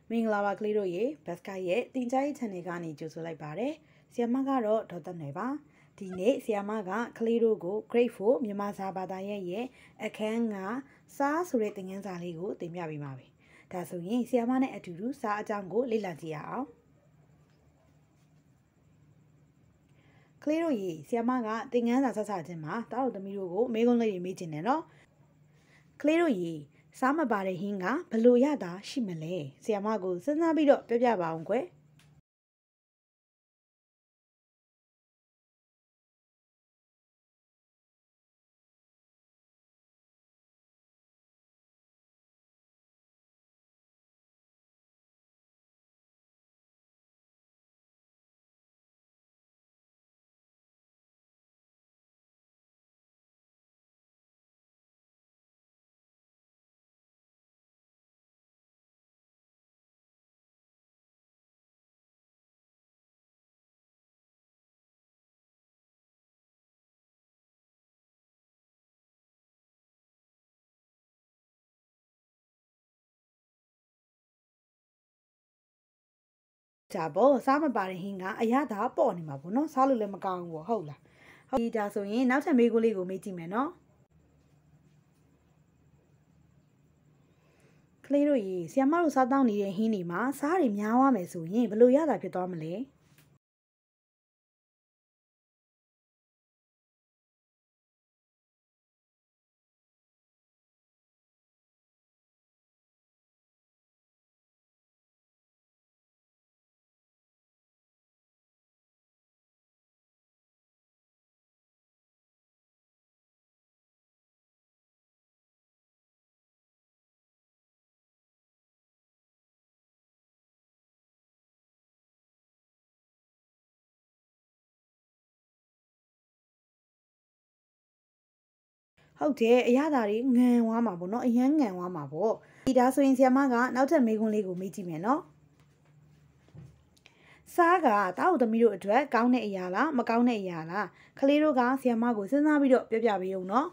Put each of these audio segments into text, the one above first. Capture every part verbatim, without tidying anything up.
မင်္ဂလာပါကလေးတို့ရေဘတ်စကတ်ရဲ့တင်ကြားရေး channel ကနေကြိုဆိုလိုက်ပါတယ်။ဆီယမကတော့ဒေါ်သက်နယ်ပါ။ဒီနေ့ဆီယမကကလေးတို့ကို grade four မြန်မာစာဘာသာရဲ့ရဲ့အခန်းကစားဆိုတဲ့သင်ခန်းစာလေးကိုတင်ပြပေးပါမယ်။ဒါဆိုရင်ဆီယမနဲ့အတူတူစားအကြောင်းကိုလေ့လာကြည့်ရအောင်။ကလေးတို့ရေဆီယမကသင်ခန်းစာဆက်စာချင်းမှာတားတို့သမီးတို့ကိုမေးခွန်းလေးတွေမေးချင်တယ်နော်။ကလေးတို့ရေစားမပါတဲ့ဟင်းကဘလို့ရတာရှိမလဲဆီယမကိုစဉ်းစားပြီးတော့ပြောပြပါအောင်ကွယ်ကြပေါ့စားမပါတဲ့ဟင်းကအရသာပေါ့နေမှာပေါ့နော်စားလို့လည်းမကောင်းဘူးပေါ့ဟုတ်လားဟုတ်ပြီဒါဆိုရင်နောက်ထပ်မေးခွန်းလေးကိုမေးကြည့်မယ်နော်ကလေးတို့ရေဆီယမတို့စားတောင်းနေတဲ့ဟင်းတွေမှာစားတွေများသွားမယ်ဆိုရင်ဘယ်လိုရတာဖြစ်သွားမလဲဟုတ်တယ်အရသာတွေငံဝါမှာပေါ့နော်အရန်ငံဝါမှာပေါ့ဒီဒါဆိုရင်ဆီယမကနောက်ထပ်မေးခွန်းလေးကိုမေးကြည့်မယ်နော်စားကတားတို့သမီးတို့အတွက်ကောင်းတဲ့အရာလားမကောင်းတဲ့အရာလားကလေးတို့ကဆီယမကိုစဉ်းစားပြီးတော့ပြောပြပေးအောင်နော်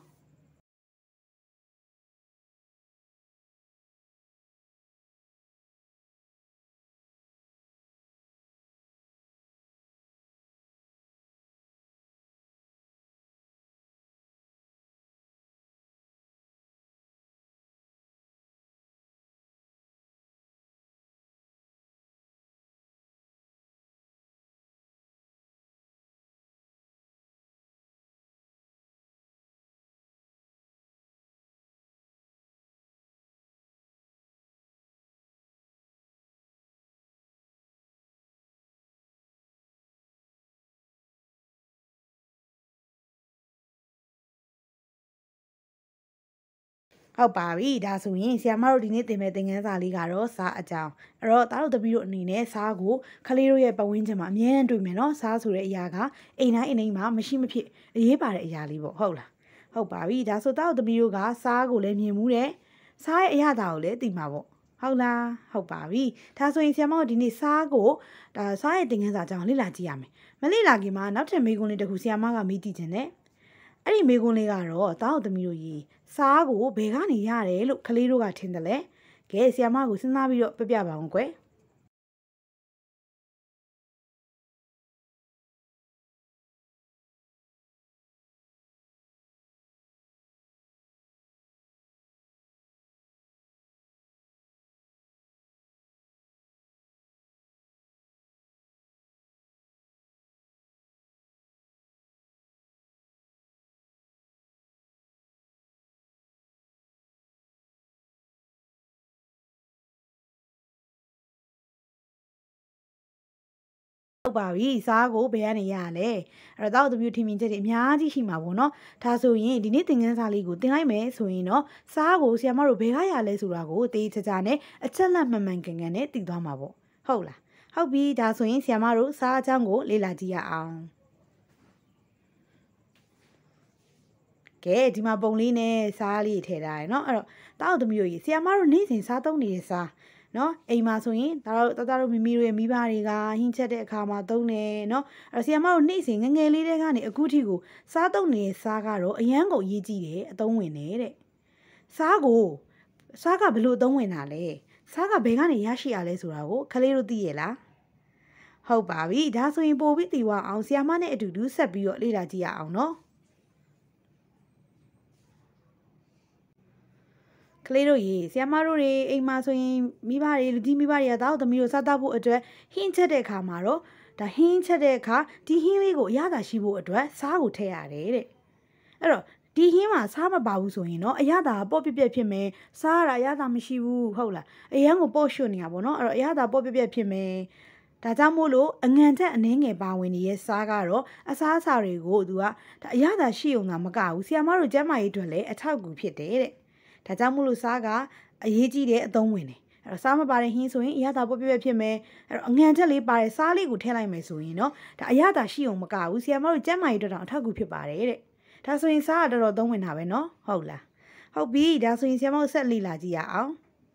ဟုတ်ပါပြီဒါဆိုရင်ဆီယမတို့ဒီနေ့သင်မဲ့သင်ခန်းစာလေးကတော့စားအကြောင်းအဲ့တော့တားတို့တပီးတို့အနေနဲ့စားကိုခလေးတို့ရဲ့ပတ်ဝန်းကျင်မှာအမြဲတမ်းတွေ့မယ်နော်စားဆိုတဲ့အရာကအိမ်တိုင်းအိမ်တိုင်းမှာမရှိမဖြစ်အရေးပါတဲ့အရာလေးပေါ့ဟုတ်လားဟုတ်ပါပြီဒါဆိုတားတို့တပီးတို့ကစားကိုလည်းမြင်မှုတယ်စားရဲ့အရာတာကိုလည်းသိမှာပေါ့ဟုတ်လားဟုတ်ပါပြီဒါဆိုရင်ဆီယမတို့ဒီနေ့စားကိုဒါစားရဲ့သင်ခန်းစာအကြောင်းလေ့လာကြည့်ရမယ်မလေ့လာခင်မှာနောက်ထပ်မေးခွန်းလေးတစ်ခုဆီယမကမေးကြည့်ခြင်းနဲ့အဲ့ဒီမေးခွန်းလေးကတော့တားတို့သမီးတို့ရေစားကိုဘယ်ကနေရတယ်လို့ကလေးတို့ကထင်တယ်လေကဲဆီယမကိုစဉ်းစားပြီးတော့ပြပြပါအောင်ကွယ်ဟုတ်ပါပြီစားကိုဘယ်ကနေရလဲအဲ့တော့တောက်တပြူထင်မြင်ချက်တွေအများကြီးရှိမှာပေါ့နော်ဒါဆိုရင်ဒီနေ့သင်ခန်းစာလေးကိုသင်လိုက်မယ်ဆိုရင်တော့စားကိုဆရာမတို့ဘယ်ကရလဲဆိုတာကိုတေးချာချာနဲ့အချက်လက်မှန်မှန်ကန်ကန်နဲ့သိသွားမှာပေါ့ဟုတ်လားဟုတ်ပြီဒါဆိုရင်ဆရာမတို့စားအကြောင်းကိုလေ့လာကြည့်ရအောင်ကဲဒီမှာပုံလေးနဲ့စားလေးထည့်ထားတယ်เนาะအဲ့တော့တောက်တမျိုးကြီးဆရာမတို့နေ့စဉ်စားသုံးနေတဲ့စားနော်အိမ်မှာဆိုရင်ဒါတော့တတတို့မိမိတို့ရဲ့မိဘတွေကဟင်းချက်တဲ့အခါမှာသုံးတယ်နော်အဲ့တော့ဆီယမတို့နေ့စဉ်ငငယ်လေးတဲကနေအခုထိကိုစားသုံးနေတဲ့စားကတော့အရန်ကိုအရေးကြီးတယ်အသုံးဝင်တယ်တဲ့စားကိုစားကဘလို့အသုံးဝင်တာလဲစားကဘယ်ကနေရရှိရလဲဆိုတာကိုခလေးတို့သိရလားဟုတ်ပါပြီဒါဆိုရင်ပို့ပြီးတီဝအောင်ဆီယာမနဲ့အတူတူဆက်ပြီးတော့လေ့လာကြည့်ရအောင်နော်ကလေးတို့ရေဆီယာမတို့တွေအိမ်မှာဆိုရင်မိဘတွေလူကြီးမိဘတွေကတောက်သမီးတို့စားတတ်ဖို့အတွက်ဟင်းချက်တဲ့အခါမှာတော့ဒါဟင်းချက်တဲ့အခါဒီဟင်းလေးကိုအရသာရှိဖို့အတွက်စားကိုထည့်ရတယ်တဲ့အဲ့တော့ဒီဟင်းမှာစားမပါဘူးဆိုရင်တော့အရသာပေါ့ပြက်ပြက်ဖြစ်မယ်စားရတာအရသာမရှိဘူးဟုတ်လားအရန်ကိုပေါ့ရွှွနေတာပေါ့နော်အဲ့တော့အရသာပေါ့ပြက်ပြက်ဖြစ်မယ်ဒါကြောင့်မို့လို့အငံချက်အနှင်းငယ်ပါဝင်နေတဲ့စားကတော့အစားအစာတွေကိုသူကဒါအရသာရှိုံသာမကဘူးဆီယာမတို့ကျန်းမာရေးအတွက်လည်းအထောက်အကူဖြစ်တယ်တဲ့ဒါကြောင့်မို့လို့စားကအရေးကြီးတဲ့အသုံးဝင်တယ်အဲ့တော့စားမပါတဲ့ဟင်းဆိုရင်အရသာပေါ့ပြက်ပြက်ဖြစ်မယ်အဲ့တော့အငံချက်လေးပါတဲ့စားလေးကိုထည့်လိုက်မယ်ဆိုရင်တော့ဒါအရသာရှိုံမကဘူးဆီယာမတို့ကျန်းမာရေးအတွက်တော့အထောက်အကူဖြစ်ပါတယ်တဲ့ဒါဆိုရင်စားကတော်တော်သုံးဝင်တာပဲเนาะဟုတ်လားဟုတ်ပြီဒါဆိုရင်ဆီယာမတို့ဆက်လေ့လာကြည့်ရအောင်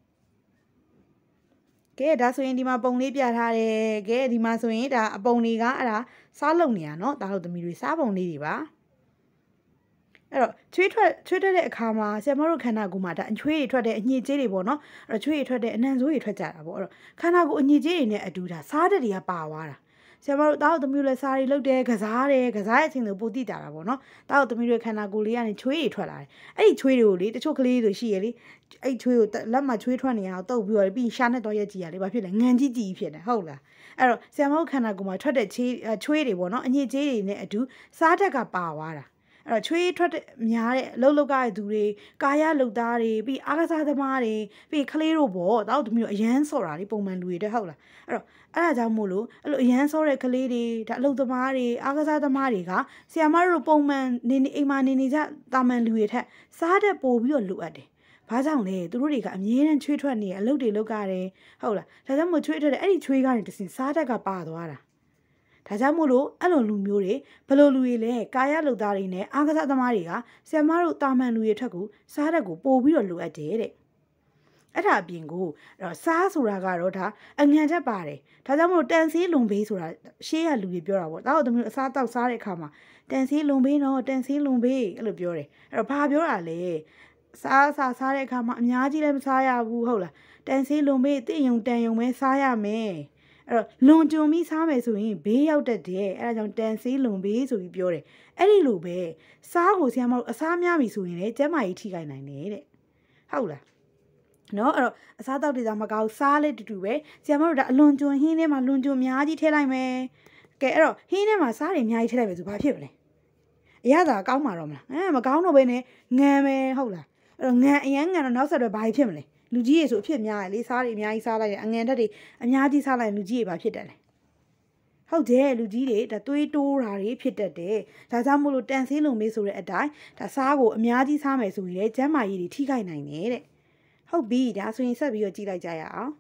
ကဲဒါဆိုရင်ဒီမှာပုံလေးပြထားတယ်ကဲဒီမှာဆိုရင်ဒါအပုံတွေကအဲ့ဒါစားလုံနေရเนาะဒါတို့သမီးတွေစားပုံလေးတွေပါအဲ့တော့ချွေးထွက်ချွေးထွက်တဲ့အခါမှာဆီယာမတို့ခန္ဓာကိုယ်မှာဒါအချွေးတွေထွက်တဲ့အညစ်အကြေးတွေပေါ့နော်အဲ့တော့ချွေးတွေထွက်တဲ့အနံ့ဆိုးတွေထွက်ကြတာပေါ့အဲ့တော့ခန္ဓာကိုယ်အညစ်အကြေးတွေနဲ့အတူဒါစားတဲ့တွေကပါသွားတာဆီယာမတို့တောက်သမီးတွေစားတွေလုပ်တယ်ကစားတယ်ကစားရဲ့အချိန်တွေပိုတိတာတာပေါ့နော်တောက်သမီးတွေခန္ဓာကိုယ်လေးကနေချွေးတွေထွက်လာတယ်အဲ့ဒီချွေးတွေကိုလေတချို့ကလေးတွေရှိရလေအဲ့ချွေးကိုလက်မှာချွေးထွက်နေအောင်တုပ်ပြီးတော့ပြီးရှာနဲ့တော့ရက်ကြည့်ရလေဘာဖြစ်လဲငံကြီးကြီးဖြစ်တယ်ဟုတ်လားအဲ့တော့ဆီယာမတို့ခန္ဓာကိုယ်မှာထွက်တဲ့ချွေးချွေးတွေပေါ့နော်အညစ်အကြေးတွေနဲ့အတူစားတက်ကပါသွားတာအဲ့တော့ချွေးထွက်တဲ့များတဲ့အလုပ်လုပ်ရတဲ့သူတွေကာယလုပ်သားတွေပြီးအားကစားသမားတွေပြီးကလေးတို့ပေါ့တောက်သမီးတို့အရန်ဆော့တာလေပုံမှန်လူတွေတဲ့ဟုတ်လားအဲ့တော့အဲ့ဒါကြောင့်မို့လို့အဲ့လိုအရန်ဆော့တဲ့ကလေးတွေဒါအလုပ်သမားတွေအားကစားသမားတွေကဆီယာမတို့ပုံမှန်နေနေအိမ်မှာနေနေကြတာမန်လူတွေထက်စားတဲ့ပို့ပြီးတော့လိုအပ်တယ်ဘာကြောင့်လဲသူတို့တွေကအမြဲတမ်းချွေးထွက်နေတဲ့အလုပ်တွေလုပ်ရတယ်ဟုတ်လားဒါကြောင့်မို့ချွေးထွက်တဲ့အဲ့ဒီချွေးကနေတစင်စားတက်ကပါသွားတာဒါကြောင့်မို့လို့အဲ့လိုလူမျိုးတွေဘလို့လူတွေလဲကာယလုပ်သားတွေနဲ့အားကစားသမားတွေကဆီယာမတို့တာမန်လူတွေထက်ကိုစားတက်ကိုပို့ပြီးတော့လိုအပ်တယ်တဲ့အဲ့ဒါအပြင်ကိုအဲ့တော့စားဆိုတာကတော့ဒါအငံချက်ပါတယ်ဒါကြောင့်မို့တန်ဆေးလုံဘေးဆိုတာရှေးရလူတွေပြောတာပေါ့ဒါတော့တမျိုးအစားတောက်စားတဲ့အခါမှာတန်ဆေးလုံဘေးနော်တန်ဆေးလုံဘေးအဲ့လိုပြောတယ်အဲ့တော့ဘာပြောတာလဲစားစားစားတဲ့အခါမှာအများကြီးလည်းမစားရဘူးဟုတ်လားတန်ဆေးလုံဘေးတင့်ယုံတန်ယုံပဲစားရမယ်အဲ့တော့လွန်ကျွံပြီးစားမယ်ဆိုရင်ဘေးရောက်တတ်တယ်အဲ့ဒါကြောင့်တန်ဆေးလွန်ဘေးဆိုပြီးပြောတယ်အဲ့ဒီလိုပဲစားကိုဆရာမတို့အစားများပြီဆိုရင်လည်းကျန်းမာရေးထိခိုက်နိုင်တယ်တဲ့ဟုတ်လားနော်အဲ့တော့အစားတောက်တွေသာမကောက်စားလေးတူတူပဲဆရာမတို့ဒါအလွန်ကျွံဟင်းထဲမှာလွန်ကျွံအများကြီးထည့်လိုက်မယ်ကဲအဲ့တော့ဟင်းထဲမှာစားတွေအများကြီးထည့်လိုက်မယ်ဆိုဘာဖြစ်မလဲအရသာကောင်းမှာတော့မလားအဲမကောင်းတော့ဘဲနဲ့ငံမယ်ဟုတ်လားအဲ့တော့ငံအရန်ငံတော့နောက်ဆက်တွဲဘာဖြစ်မလဲလူကြီးရေဆိုအဖြစ်များတယ်လေစားတွေအများကြီးစားလိုက်ရင်အငန်တက်တွေအများကြီးစားလိုက်ရင်လူကြီးရေဘာဖြစ်တယ်လဲဟုတ်တယ်လူကြီးတွေဒါသွေးတိုးတာတွေဖြစ်တတ်တယ်ဒါကြောင့်မို့လို့တန်ဆေးလုံမေးဆိုတဲ့အတိုင်းဒါစားကိုအများကြီးစားမယ်ဆိုရင်လည်းကျန်းမာရေးတွေထိခိုက်နိုင်တယ်တဲ့ဟုတ်ပြီဒါဆိုရင်ဆက်ပြီးတော့ကြည့်လိုက်ကြရအောင်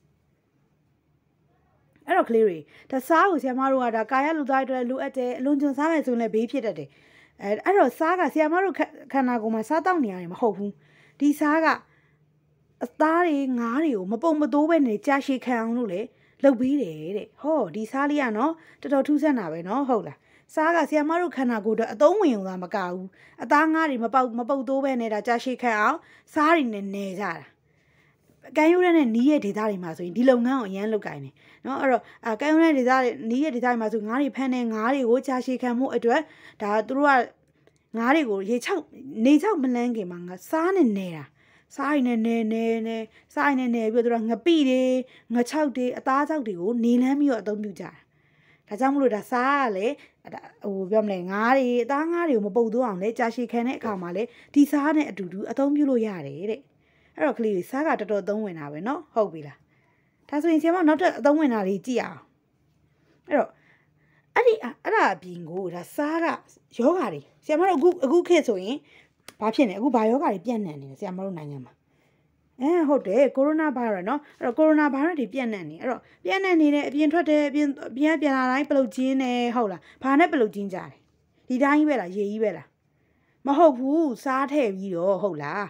အဲ့တော့ကလေးတွေဒါစားကိုဆရာမတို့ကဒါကာယလူသားတွေလိုအပ်တယ်အလွန်ကျွံစားမယ်ဆိုရင်လည်းဘေးဖြစ်တတ်တယ်အဲအဲ့တော့စားကဆရာမတို့ခန္ဓာကိုယ်မှာစားတောက်နေရတယ်မဟုတ်ဘူးဒီစားကအသားတွေငါးတွေကိုမပုံမတိုးပဲနဲ့ကြာရှည်ခံအောင်လို့လေလှုပ်ပေးတယ်တဲ့ဟောဒီစားလေးကနော်တော်တော်ထူးဆန်းတာပဲနော်ဟုတ်လားစားကဆီယာမတို့ခန္ဓာကိုယ်တော့အသုံးဝင်ုံသာမကဘူးအသားငါးတွေမပေါက်မပုတ်တိုးပဲနဲ့ဒါကြာရှည်ခံအောင်စားတွေနဲ့နေကြတာကံယူရတဲ့နီးရဲ့ဒေသတွေမှာဆိုရင်ဒီလုပ်ငန်းကိုအရန်လုပ်ကိုင်နေနော်အဲ့တော့အကံယူတဲ့ဒေသတွေနီးရဲ့ဒေသတွေမှာဆိုငါးတွေဖမ်းနေငါးတွေကိုကြာရှည်ခံမှုအတွက်ဒါသူတို့ကငါးတွေကိုရေချောက်နေချောက်မလန်းခင်မှာငါစားနဲ့နေတာစားရင်နဲ့နဲနဲနဲစားရင်နဲ့နဲပြီးတော့ငပိတွေငချောက်တွေအသားချောက်တွေကိုနေလန်းပြီးတော့အသုံးပြုကြတာဒါကြောင့်မလို့ဒါစားရလေဟိုပြောမလဲငါးတွေအသားငါးတွေကိုမပုတ်သွအောင်လေကြာရှည်ခံတဲ့အခါမှာလေဒီစားနဲ့အတူတူအသုံးပြုလို့ရတယ်တဲ့အဲ့တော့ကလေးတွေစားကတော်တော်သုံးဝင်တာပဲเนาะဟုတ်ပြီလားဒါဆိုရင်ဆရာမနောက်ထပ်အသုံးဝင်တာလေးကြည့်အောင်အဲ့တော့အဲ့ဒီအဲ့ဒါအပြင်ကိုဒါစားကယောဂါတွေဆရာမတို့အခုအခုခေတ်ဆိုရင်ဘာဖြစ်နေအခုဘာယောဂါတွေပြန့်နှံ့နေလဲဆရာမတို့နိုင်ငံမှာအဲဟုတ်တယ်ကိုရိုနာဗိုင်းရပ်เนาะအဲ့တော့ကိုရိုနာဗိုင်းရပ်တွေပြန့်နှံ့နေအဲ့တော့ပြန့်နှံ့နေတဲ့အပြင်ထွက်တယ်အပြင်ပြန်ပြန်လာတိုင်းပလုတ်ချင်းနေဟုတ်လားဘာနဲ့ပလုတ်ချင်းကြတယ်ဒီတိုင်းကြီးပဲလားရေကြီးပဲလားမဟုတ်ဘူးစားထည့်ပြီးတော့ဟုတ်လား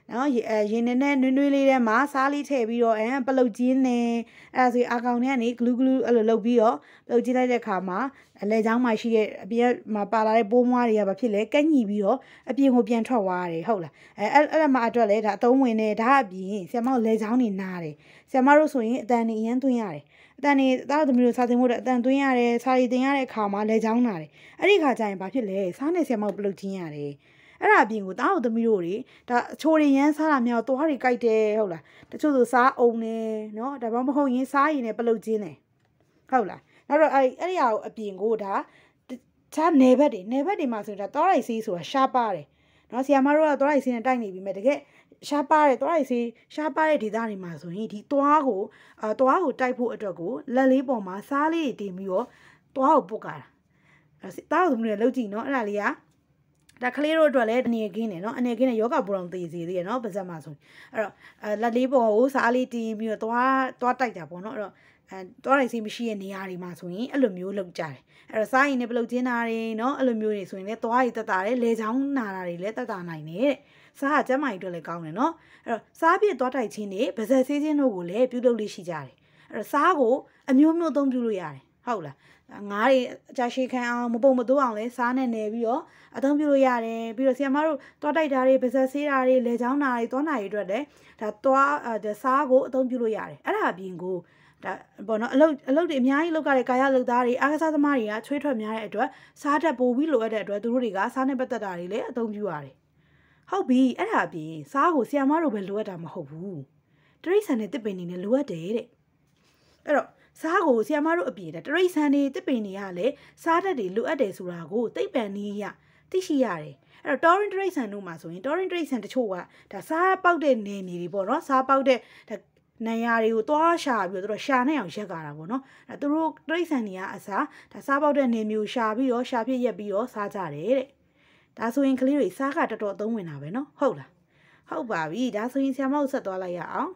နော်အဲရင်နဲ့နဲ့နွေးနွေးလေးထဲမှာစားလေးထည့်ပြီးတော့အဲပလုတ်ကျင်းနေအဲ့ဒါဆိုအာကောင်ထဲကနေဂလူးဂလူးအဲ့လိုလုပ်ပြီးတော့ပလုတ်ကျင်းလိုက်တဲ့ခါမှာအလဲချောင်းမှာရှိတဲ့အပြင်မှာပါလာတဲ့ပိုးမွားတွေကဘာဖြစ်လဲကက်ညီပြီးတော့အပြင်ကိုပြန်ထွက်သွားတယ်ဟုတ်လားအဲအဲ့အဲ့ဒါမှအတွက်လဲဒါအသုံးဝင်နေဒါအပြင်ဆရာမတို့လဲချောင်းနေနားတယ်ဆရာမတို့ဆိုရင်အတန်နေအရန်သွင်းရတယ်အတန်နေသားတို့သမီးတို့စာသင်ဖို့အတန်သွင်းရတယ်စာရီတင်ရတဲ့ခါမှာလဲချောင်းနာတယ်အဲ့ဒီခါကျရင်ဘာဖြစ်လဲစားနေဆရာမတို့ပလုတ်ကျင်းရတယ်အဲ့ဒါအပြင်ကိုတားတို့သမီးတို့တွေဒါအချိုတွေရမ်းစားတာများတော့သွားတွေကြိုက်တယ်ဟုတ်လားတချို့ဆိုစားအုံနေနော်ဒါမှမဟုတ်ရင်စားရင်လည်းပလုတ်ကျင်းတယ်ဟုတ်လားနောက်တော့အဲ့အဲ့ဒီအရာကိုအပြင်ကိုဒါချားနေဘက်တွေနေဘက်တွေမှာဆိုရင်ဒါသွားရိုက်စေးဆိုတာရှားပါတယ်နော်ဆီယာမတို့ကသွားရိုက်စေးနဲ့တိုက်နေပြီမဲ့တကယ်ရှားပါတယ်သွားရိုက်စေးရှားပါတဲ့ဒေသတွေမှာဆိုရင်ဒီသွားကိုအာသွားကိုတိုက်ဖို့အတွက်ကိုလက်လေးပေါ်မှာစားလေးတွေတင်ပြီးတော့သွားကိုပုတ်ကြတာအဲ့တားတို့မျိုးလည်းလုပ်ကြည့်နော်အဲ့ဒါလေးကဒါကလေးတို့အတွက်လည်းအနေကင်းတယ်နော်အနေကင်းနဲ့ယောဂပူတော်သိစေသေးရနော်ပါဇက်မှာဆိုအဲ့တော့အဲလက်လေးပေါ်ကိုစားလေးတင်ပြီးတော့သွားသွားတိုက်တာပေါ့နော်အဲ့တော့အဲသွားလိုက်စီမရှိတဲ့နေရာတွေမှာဆိုရင်အဲ့လိုမျိုးလုပ်ကြတယ်အဲ့တော့စားရင်လည်းပလုတ်ကျင်းတာတွေနော်အဲ့လိုမျိုးတွေဆိုရင်လည်းသွားရည်တက်တာတယ်လေချောင်းနာတာတွေလည်းတက်တာနိုင်တယ်တဲ့စားကကျမ်းမာရေးအတွက်လည်းကောင်းတယ်နော်အဲ့တော့စားပြည့်သွားတိုက်ခြင်းတွေပါဇက်ဆေးခြင်းတို့ကိုလည်းပြုလုပ်လို့ရှိကြတယ်အဲ့တော့စားကိုအမျိုးမျိုးသုံးပြုလို့ရတယ်ဟုတ်လားငါးတွေအကြရှိခံအောင်မပုံမတိုးအောင်လဲစားနဲ့နေပြီးတော့အသုံးပြုလို့ရတယ်ပြီးတော့ဆီယမတို့သွားတိုက်တာတွေပါဇက်ဆေးတာတွေလေချောင်းနာတွေသွားနာတွေအတွက်လည်းဒါသွားဒါစားကိုအသုံးပြုလို့ရတယ်အဲ့ဒါအပြင်ကိုဒါပေါ့နော်အလုပ်အလုပ်တွေအများကြီးလုပ်ကြတဲ့ကာယလုပ်သားတွေအားကစားသမားတွေကချွေးထွက်များတဲ့အတွက်စားတတ်ပိုပြီးလိုအပ်တဲ့အတွက်သူတို့တွေကစားနဲ့ပတ်သက်တာတွေလည်းအသုံးပြုရတယ်ဟုတ်ပြီအဲ့ဒါအပြင်စားကိုဆီယမတို့ပဲလိုအပ်တာမဟုတ်ဘူးတရိษံနဲ့တစ်ပင်နေနဲ့လိုအပ်တယ်တဲ့အဲ့တော့စားကိုဆီယမတို့အပြင်တရိษံနေတစ်ပင်နေရလဲစားတတ်တွေလိုအပ်တယ်ဆိုတာကိုသိပ္ပံနည်းရသိရှိရတယ်အဲ့တော့ torrent တရိษံတို့မှာဆိုရင် torrent တရိษံတချို့ကဒါစားပေါက်တဲ့နေမြေတွေပေါ့နော်စားပေါက်တဲ့နေရာတွေကိုသွားရှာပြီးတော့ရှာနေအောင်ရက်ကြတာပေါ့နော်အဲသူတို့တရိษံတွေကအစားဒါစားပေါက်တဲ့နေမျိုးရှာပြီးတော့ရှာပြည့်ရက်ပြီးတော့စားကြတယ်တဲ့ဒါဆိုရင်ကလေးတွေစားကတော်တော်အသုံးဝင်တာပဲနော်ဟုတ်လားဟုတ်ပါပြီဒါဆိုရင်ဆရာမတို့ဆက်သွားလိုက်ရအောင်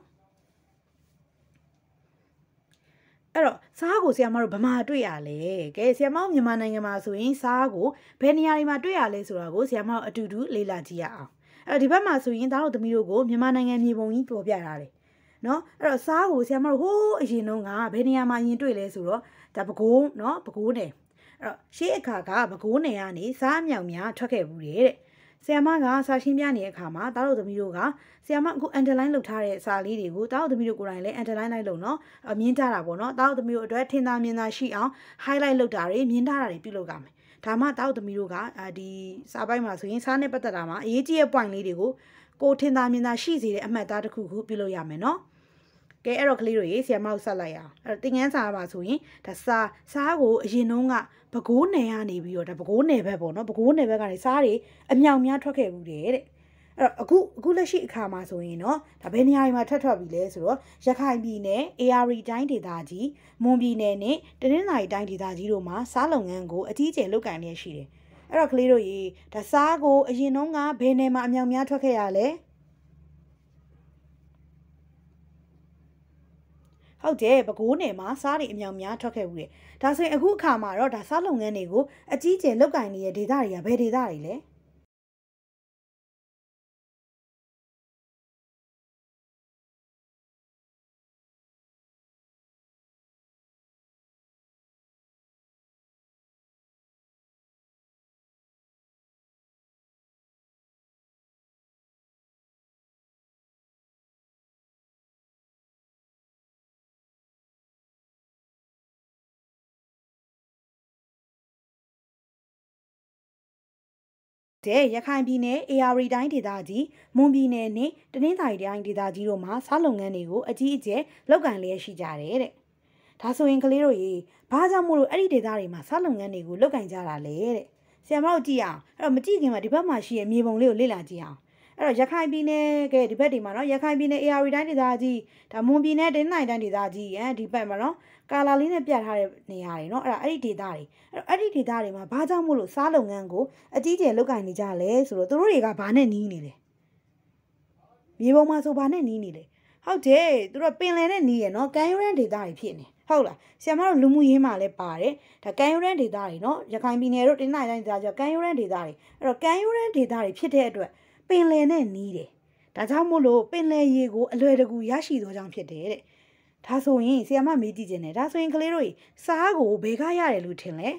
အဲ့တော့စားကိုဆရာမတို့ဗမာတွေ့ရလဲကဲဆရာမတို့မြန်မာနိုင်ငံမှာဆိုရင်စားကိုဘယ်နေရာတွေမှာတွေ့ရလဲဆိုတာကိုဆရာမတို့အတူတူလေ့လာကြည့်ရအောင်အဲ့တော့ဒီဘက်မှာဆိုရင်သားတို့သမီးတို့ကိုမြန်မာနိုင်ငံမြေပုံကြီးပေါ်ပြထားတယ်နော်အဲ့တော့စားကိုဆရာမတို့ဟိုးအရင်တုန်းကဘယ်နေရာမှာအရင်တွေ့လဲဆိုတော့ဒါပဲခူးနော်ပဲခူးနယ်အဲ့တော့ရှေးအခါကပဲခူးနယ်ကနေစားအမြောက်များထွက်ခဲ့ဘူးတဲ့ဆရာမကစာရှင်းပြနေတဲ့အခါမှာသားတို့သမီးတို့ကဆရာမအခု underline လုပ်ထားတဲ့စာလေးတွေကိုသားတို့သမီးတို့ကိုယ်တိုင်လည်း underline လိုက်လို့နော်အမြင်ထားတာပေါ့နော်သားတို့သမီးတို့အတွက်ထင်သာမြင်သာရှိအောင် highlight လုပ်တာတွေမြင်ထားတာတွေပြုလုပ်ကြမယ်ဒါမှသားတို့သမီးတို့ကဒီစာပိုင်းမှာဆိုရင်စားနဲ့ပတ်သက်တာမှာအရေးကြီးတဲ့ point လေးတွေကိုကိုထင်သာမြင်သာရှိစေတဲ့အမှတ်အသားတစ်ခုခုပြုလုပ်ရမယ်နော်ကဲအဲ့တော့ကလေးတို့ရေဆရာမကိုဆက်လိုက်အောင်အဲ့တော့တင်ငန်းစာပါဆိုရင်ဒါစားစားကိုအရင်တုန်းကပဲခူးနယ်ကနေပြီးတော့ဒါပဲခူးနယ်ဘက်ပေါ့နော်ပဲခူးနယ်ဘက်ကနေစားတွေအမြောက်များထွက်ခဲ့ဘူးတဲ့အဲ့တော့အခုအခုလက်ရှိအခါမှာဆိုရင်တော့ဒါဘယ်နေရာမှာထွက်ထွက်ပြီလဲဆိုတော့ရခိုင်ပြည်နယ် A R တိုင်းဒေသကြီးမွန်ပြည်နယ်နဲ့တနင်္သာရီတိုင်းဒေသကြီးတို့မှာစားလုပ်ငန်းကိုအကြီးအကျယ်လုပ်ကိုင်နေရှိတယ်အဲ့တော့ကလေးတို့ရေဒါစားကိုအရင်တုန်းကဘယ်နယ်မှာအမြောက်များထွက်ခဲ့ရလဲဟုတ်တယ်ပဲခူးနယ်မှာစားတွေအမြောက်များထွက်ခဲ့ဘူးလေဒါဆိုရင်အခုအခါမှာတော့ဒါစားလုပ်ငန်းတွေကိုအကြီးကျယ်လုပ်ကိုင်နေတဲ့ဒေသတွေကဘယ်ဒေသတွေလဲတဲ့ရခိုင်ပြည်နယ် A R တိုင်းဒေသကြီးမွန်ပြည်နယ်နဲ့တနင်္သာရီတိုင်းဒေသကြီးတို့မှာစားလုပ်ငန်းတွေကိုအကြီးအကျယ်လုပ်ကိုင်လျက်ရှိကြတယ်တဲ့ဒါဆိုရင်ကလေးတို့ရေဘာကြောင့်မို့လို့အဲ့ဒီဒေသတွေမှာစားလုပ်ငန်းတွေကိုလုပ်ကိုင်ကြတာလဲတဲ့ဆရာမတို့ကြည့်အောင်အဲ့တော့မကြည့်ခင်မှာဒီဘက်မှာရှိတဲ့မြေပုံလေးကိုလေ့လာကြည့်အောင်အဲ့တော့ရခိုင်ပြည်နယ်ကဒီဘက်တွေမှာနော်ရခိုင်ပြည်နယ် A R တိုင်းဒေသကြီးဒါမွန်ပြည်နယ်တနင်္သာရီတိုင်းဒေသကြီးအဲဒီဘက်မှာနော်ကာလာလေးနဲ့ပြထားတဲ့နေရာတွေเนาะအဲ့ဒါအဲ့ဒီဒေတာတွေအဲ့အဲ့ဒီဒေတာတွေမှာဘာကြောင့်မို့လို့စားလုပ်ငန်းကိုအကြီးကျယ်လုပ်ကင်နေကြလဲဆိုတော့သူတို့တွေကဘာနဲ့နီးနေလဲမြေပုံမှာဆိုဘာနဲ့နီးနေလဲဟုတ်တယ်သူတို့ပင်လယ်နဲ့နီးရယ်เนาะကန်ယူရန်ဒေတာတွေဖြစ်နေဟုတ်လားဆရာမတို့လူမှုရေးမှာလည်းပါတယ်ဒါကန်ယူရန်ဒေတာတွေเนาะရခိုင်ပြည်နယ်တို့တင်းနိုင်တိုင်းဒေတာကျကန်ယူရန်ဒေတာတွေအဲ့တော့ကန်ယူရန်ဒေတာတွေဖြစ်တဲ့အတွက်ပင်လယ်နဲ့နီးတယ်ဒါကြောင့်မို့လို့ပင်လယ်ရေကိုအလွယ်တကူရရှိသောကြောင့်ဖြစ်တယ်တဲ့ဒါဆိုရင်ဆီယမမေးကြည့်ခြင်းနဲ့ဒါဆိုရင်ကလေးတို့စားကိုဘယ်ကရတယ်လို့ထင်လဲ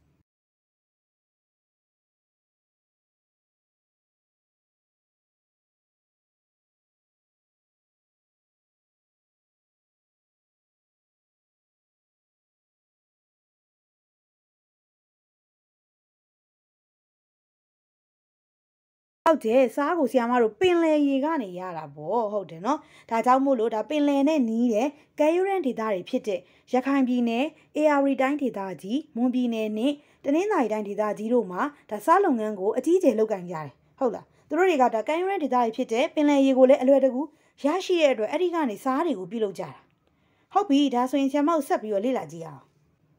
ဟုတ်တယ်စားကိုဆီယမတို့ပင်လယ်ရေကနေရတာပေါ့ဟုတ်တယ်နော်ဒါကြောင့်မို့လို့ဒါပင်လယ်နဲ့နီးတဲ့ကဲယူရန်ဒေသတွေဖြစ်တဲ့ရခိုင်ပြည်နယ်အေအာရီတိုင်းဒေသကြီးမွန်ပြည်နယ်နဲ့တနင်္သာရီတိုင်းဒေသကြီးတို့မှာဒါစားလုပ်ငန်းကိုအကြီးအကျယ်လုပ်ကိုင်ကြတယ်ဟုတ်လားသူတို့တွေကဒါကဲယူရန်ဒေသတွေဖြစ်တဲ့ပင်လယ်ရေကိုလည်းအလွယ်တကူရရှိတဲ့အတွက်အဲ့ဒီကနေစားတွေကိုပြုလုပ်ကြတာဟုတ်ပြီဒါဆိုရင်ဆီယမတို့ဆက်ပြီးတော့လေ့လာကြည့်အောင်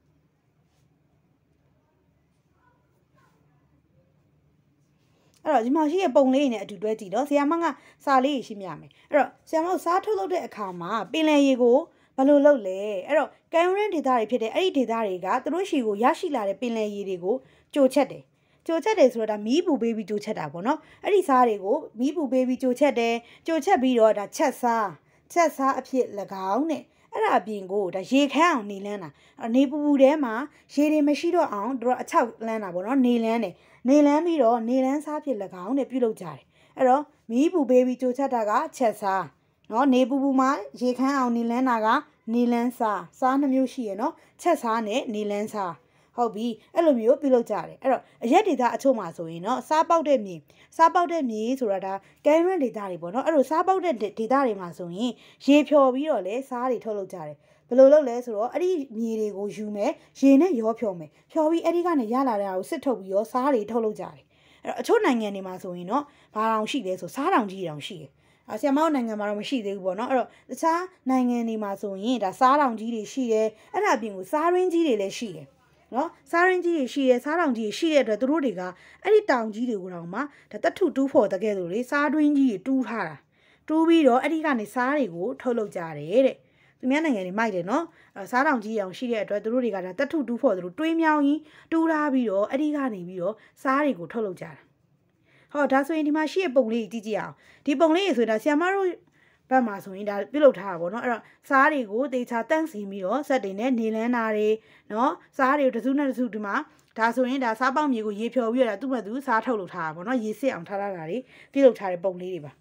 အဲ့တော့ဒီမှာရှိတဲ့ပုံလေးနဲ့အတူတွဲကြည့်တော့ဆီယမကစာလေးရှိမြမယ်အဲ့တော့ဆီယမတို့စားထုတ်လုပ်တဲ့အခါမှာပင်လယ်ရေကိုဘယ်လိုလုပ်လဲအဲ့တော့ကဲယူရန်ဒေသတွေဖြစ်တဲ့အဲ့ဒီဒေသတွေကသူတို့ရှိကိုရရှိလာတဲ့ပင်လယ်ရေတွေကိုကြိုချက်တယ်ကြိုချက်တယ်ဆိုတော့ဒါမီးပူပေးပြီးကြိုချက်တာပေါ့နော်အဲ့ဒီစားတွေကိုမီးပူပေးပြီးကြိုချက်တယ်ကြိုချက်ပြီးတော့ဒါချက်စားချက်စားအဖြစ်၎င်းနဲ့အဲ့ဒါအပြင်ကိုဒါရေခမ်းအောင်နေလန်းတာနေပူပူထဲမှာရေတွေမရှိတော့အောင်တို့အချောက်လန်းတာပေါ့နော်နေလန်းတယ်နေလန်းပြီးတော့နေလန်းစားဖြစ်၎င်းနဲ့ပြုလုပ်ကြတယ်အဲ့တော့မီးပူပေးပြီးကြိုချက်တာကချက်စားနော်နေပူပူမှာရေခမ်းအောင်နေလန်းတာကနေလန်းစားစားနှမျိုးရှိရနော်ချက်စားနဲ့နေလန်းစားဟုတ်ပြီအဲ့လိုမျိုးပြုလုပ်ကြတယ်အဲ့တော့အရက်ဒေတာအချို့မှာဆိုရင်နော်စားပေါက်တဲ့မြေစားပေါက်တဲ့မြေဆိုတာဒါကဲရန်ဒေတာတွေပေါ့နော်အဲ့လိုစားပေါက်တဲ့ဒေတာတွေမှာဆိုရင်ရေဖြော်ပြီးတော့လေစားတွေထုတ်လုပ်ကြတယ်ဘယ်လိုလုပ်လဲဆိုတော့အဲ့ဒီမြေတွေကိုယူမယ်ရေနဲ့ရောဖြော်မယ်ဖြော်ပြီးအဲ့ဒီကနေရလာတဲ့ဟာကိုစစ်ထုတ်ပြီးတော့စားတွေထုတ်လုပ်ကြတယ်အဲ့တော့အချို့နိုင်ငံတွေမှာဆိုရင်နော်ဘာတောင်ရှိလဲဆိုစားတောင်ကြီးတောင်ရှိတယ်အဆီယမောက်နိုင်ငံမှာတော့မရှိသေးဘူးပေါ့နော်အဲ့တော့တခြားနိုင်ငံတွေမှာဆိုရင်ဒါစားတောင်ကြီးတွေရှိတယ်အဲ့ဒါအပြင်ကိုစားရင်းကြီးတွေလည်းရှိတယ်နော်စားရင်းကြီးတွေရှိရဲစားတောင်ကြီးရှိတဲ့အတွက်သူတို့တွေကအဲ့ဒီတောင်ကြီးတွေကိုတော့မှဒါတထုတူးဖို့တကယ်လို့လေစားတွင်းကြီးတွေတူးထားတာတူးပြီးတော့အဲ့ဒီကနေစားတွေကိုထုတ်လုပ်ကြတယ်တဲ့သူများနိုင်ငံတွေမိုက်တယ်နော်စားတောင်ကြီးအောင်ရှိတဲ့အတွက်သူတို့တွေကဒါတထုတူးဖို့သူတို့တွေးမြောင်းကြီးတူးထားပြီးတော့အဲ့ဒီကနေပြီးတော့စားတွေကိုထုတ်လုပ်ကြတာဟောဒါဆိုရင်ဒီမှာရှိတဲ့ပုံလေးကြည့်ကြည့်အောင်ဒီပုံလေးဆိုရင်ဒါဆီယမတို့ဘက်မှာဆိုရင်ဒါပြုတ်လုပ်ထားတာပေါ့နော်အဲ့တော့စားတွေကိုတေချာတန့်စီပြီးတော့စက်တွေနဲ့နေလန်းတာတွေနော်စားတွေကိုတစုနဲ့တစုဒီမှာဒါဆိုရင်ဒါစားပေါက်မြေကိုရေဖြော်ပြီးတော့သူ့မဲ့သူစားထုတ်လုပ်ထားတာပေါ့နော်ရေစစ်အောင်ထားတာတွေပြုတ်လုပ်ထားတဲ့ပုံလေးတွေပါ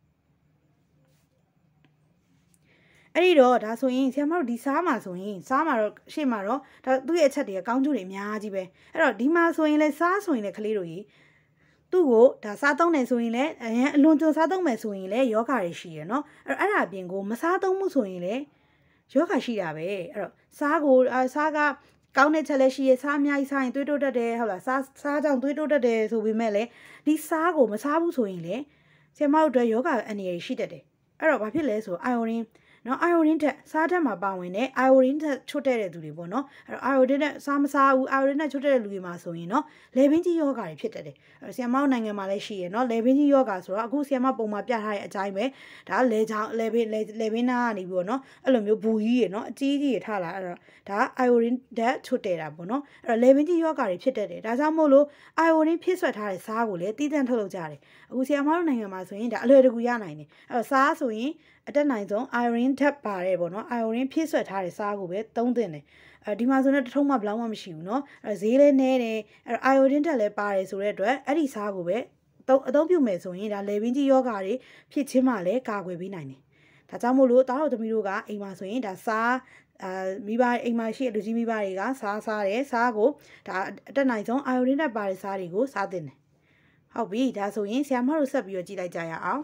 အဲ့ဒီတော့ဒါဆိုရင်ဆီယမတို့ဒီစားမှာဆိုရင်စားမှာတော့ရှေ့မှာတော့ဒါသူ့ရဲ့အချက်တွေကကောင်းကျိုးတွေအများကြီးပဲအဲ့တော့ဒီမှာဆိုရင်လဲစားဆိုရင်လည်းကလေးတို့ကြီးသူ့ကိုဒါစားသုံးတယ်ဆိုရင်လည်းအရင်အလွန်ကျွံစားသုံးမယ်ဆိုရင်လည်းယောဂါတွေရှိရနော်အဲ့တော့အဲ့ဒါအပြင်ကိုမစားသုံးမှုဆိုရင်လည်းယောဂါရှိတာပဲအဲ့တော့စားကိုစားကကောင်းတဲ့ချက်လည်းရှိရစားအများကြီးစားရင်သွေးတိုးတတ်တယ်ဟုတ်လားစားစားကြောင့်သွေးတိုးတတ်တယ်ဆိုပေမဲ့လည်းဒီစားကိုမစားဘူးဆိုရင်လည်းဆရာမတို့ယောဂါအန္တရာယ်ရှိတတ်တယ်အဲ့တော့ဘာဖြစ်လဲဆိုအိုင်အိုရင်းနော်အိုင်အိုရင်းတက်စားတတ်မှာပါဝင်တယ်အိုင်အိုရင်းတက်ချွတ်တဲ့တဲ့သူတွေပေါ့နော်အဲ့တော့အိုင်အိုရင်းတက်စားမစားဘူးအိုင်အိုရင်းတက်ချွတ်တဲ့လူတွေမှာဆိုရင်နော်လေဘင်းကြီးယောဂါတွေဖြစ်တတ်တယ်အဲ့ဆီယမောက်နိုင်ငံမှာလည်းရှိရနော်လေဘင်းကြီးယောဂါဆိုတော့အခုဆီယမပုံမှာပြထားတဲ့အကြိုင်းပဲဒါလေချောင်းလေဘင်းလေဘင်းနာကနေပြီးတော့နော်အဲ့လိုမျိုးဘူကြီးရနော်အကြီးကြီးရထားလာအဲ့တော့ဒါအိုင်အိုရင်းတက်ချွတ်တဲ့တာပေါ့နော်အဲ့တော့လေဘင်းကြီးယောဂါတွေဖြစ်တတ်တယ်ဒါကြောင့်မို့လို့အိုင်အိုရင်းဖြစ်ဆွတ်ထားတဲ့စားကိုလည်းတီးတန့်ထုတ်လုပ်ကြတယ်အခုဆီယမောက်နိုင်ငံမှာဆိုရင်ဒါအလွယ်တကူရနိုင်တယ်အဲ့တော့စားဆိုရင်အတက်နိုင်ဆုံး iron ဓာတ်ပါတယ်ပေါ့နော် iron ဖြည့်ဆွတ်ထားတဲ့စားကိုပဲသုံးသင့်တယ်အဲဒီမှာဆိုတော့တထုံးမှဘလောက်မှမရှိဘူးเนาะအဲဈေးလည်းနည်းတယ်အဲ iodine ဓာတ်လည်းပါတယ်ဆိုတဲ့အတွက်အဲ့ဒီစားကိုပဲအသုံးပြုမယ်ဆိုရင်ဒါလေဘင်းကြီးယောဂါတွေဖြစ်ချင်းမှလည်းကာကွယ်ပေးနိုင်တယ်ဒါကြောင့်မို့လို့တားတော်သမီးတို့ကအိမ်မှာဆိုရင်ဒါစားအာမိဘအိမ်မှာရှိတဲ့လူကြီးမိဘတွေကစားစားတယ်စားကိုဒါအတက်နိုင်ဆုံး iodine ဓာတ်ပါတဲ့စားတွေကိုစားသင့်တယ်ဟုတ်ပြီဒါဆိုရင်ဆရာမတို့ဆက်ပြီးတော့ကြည့်လိုက်ကြရအောင်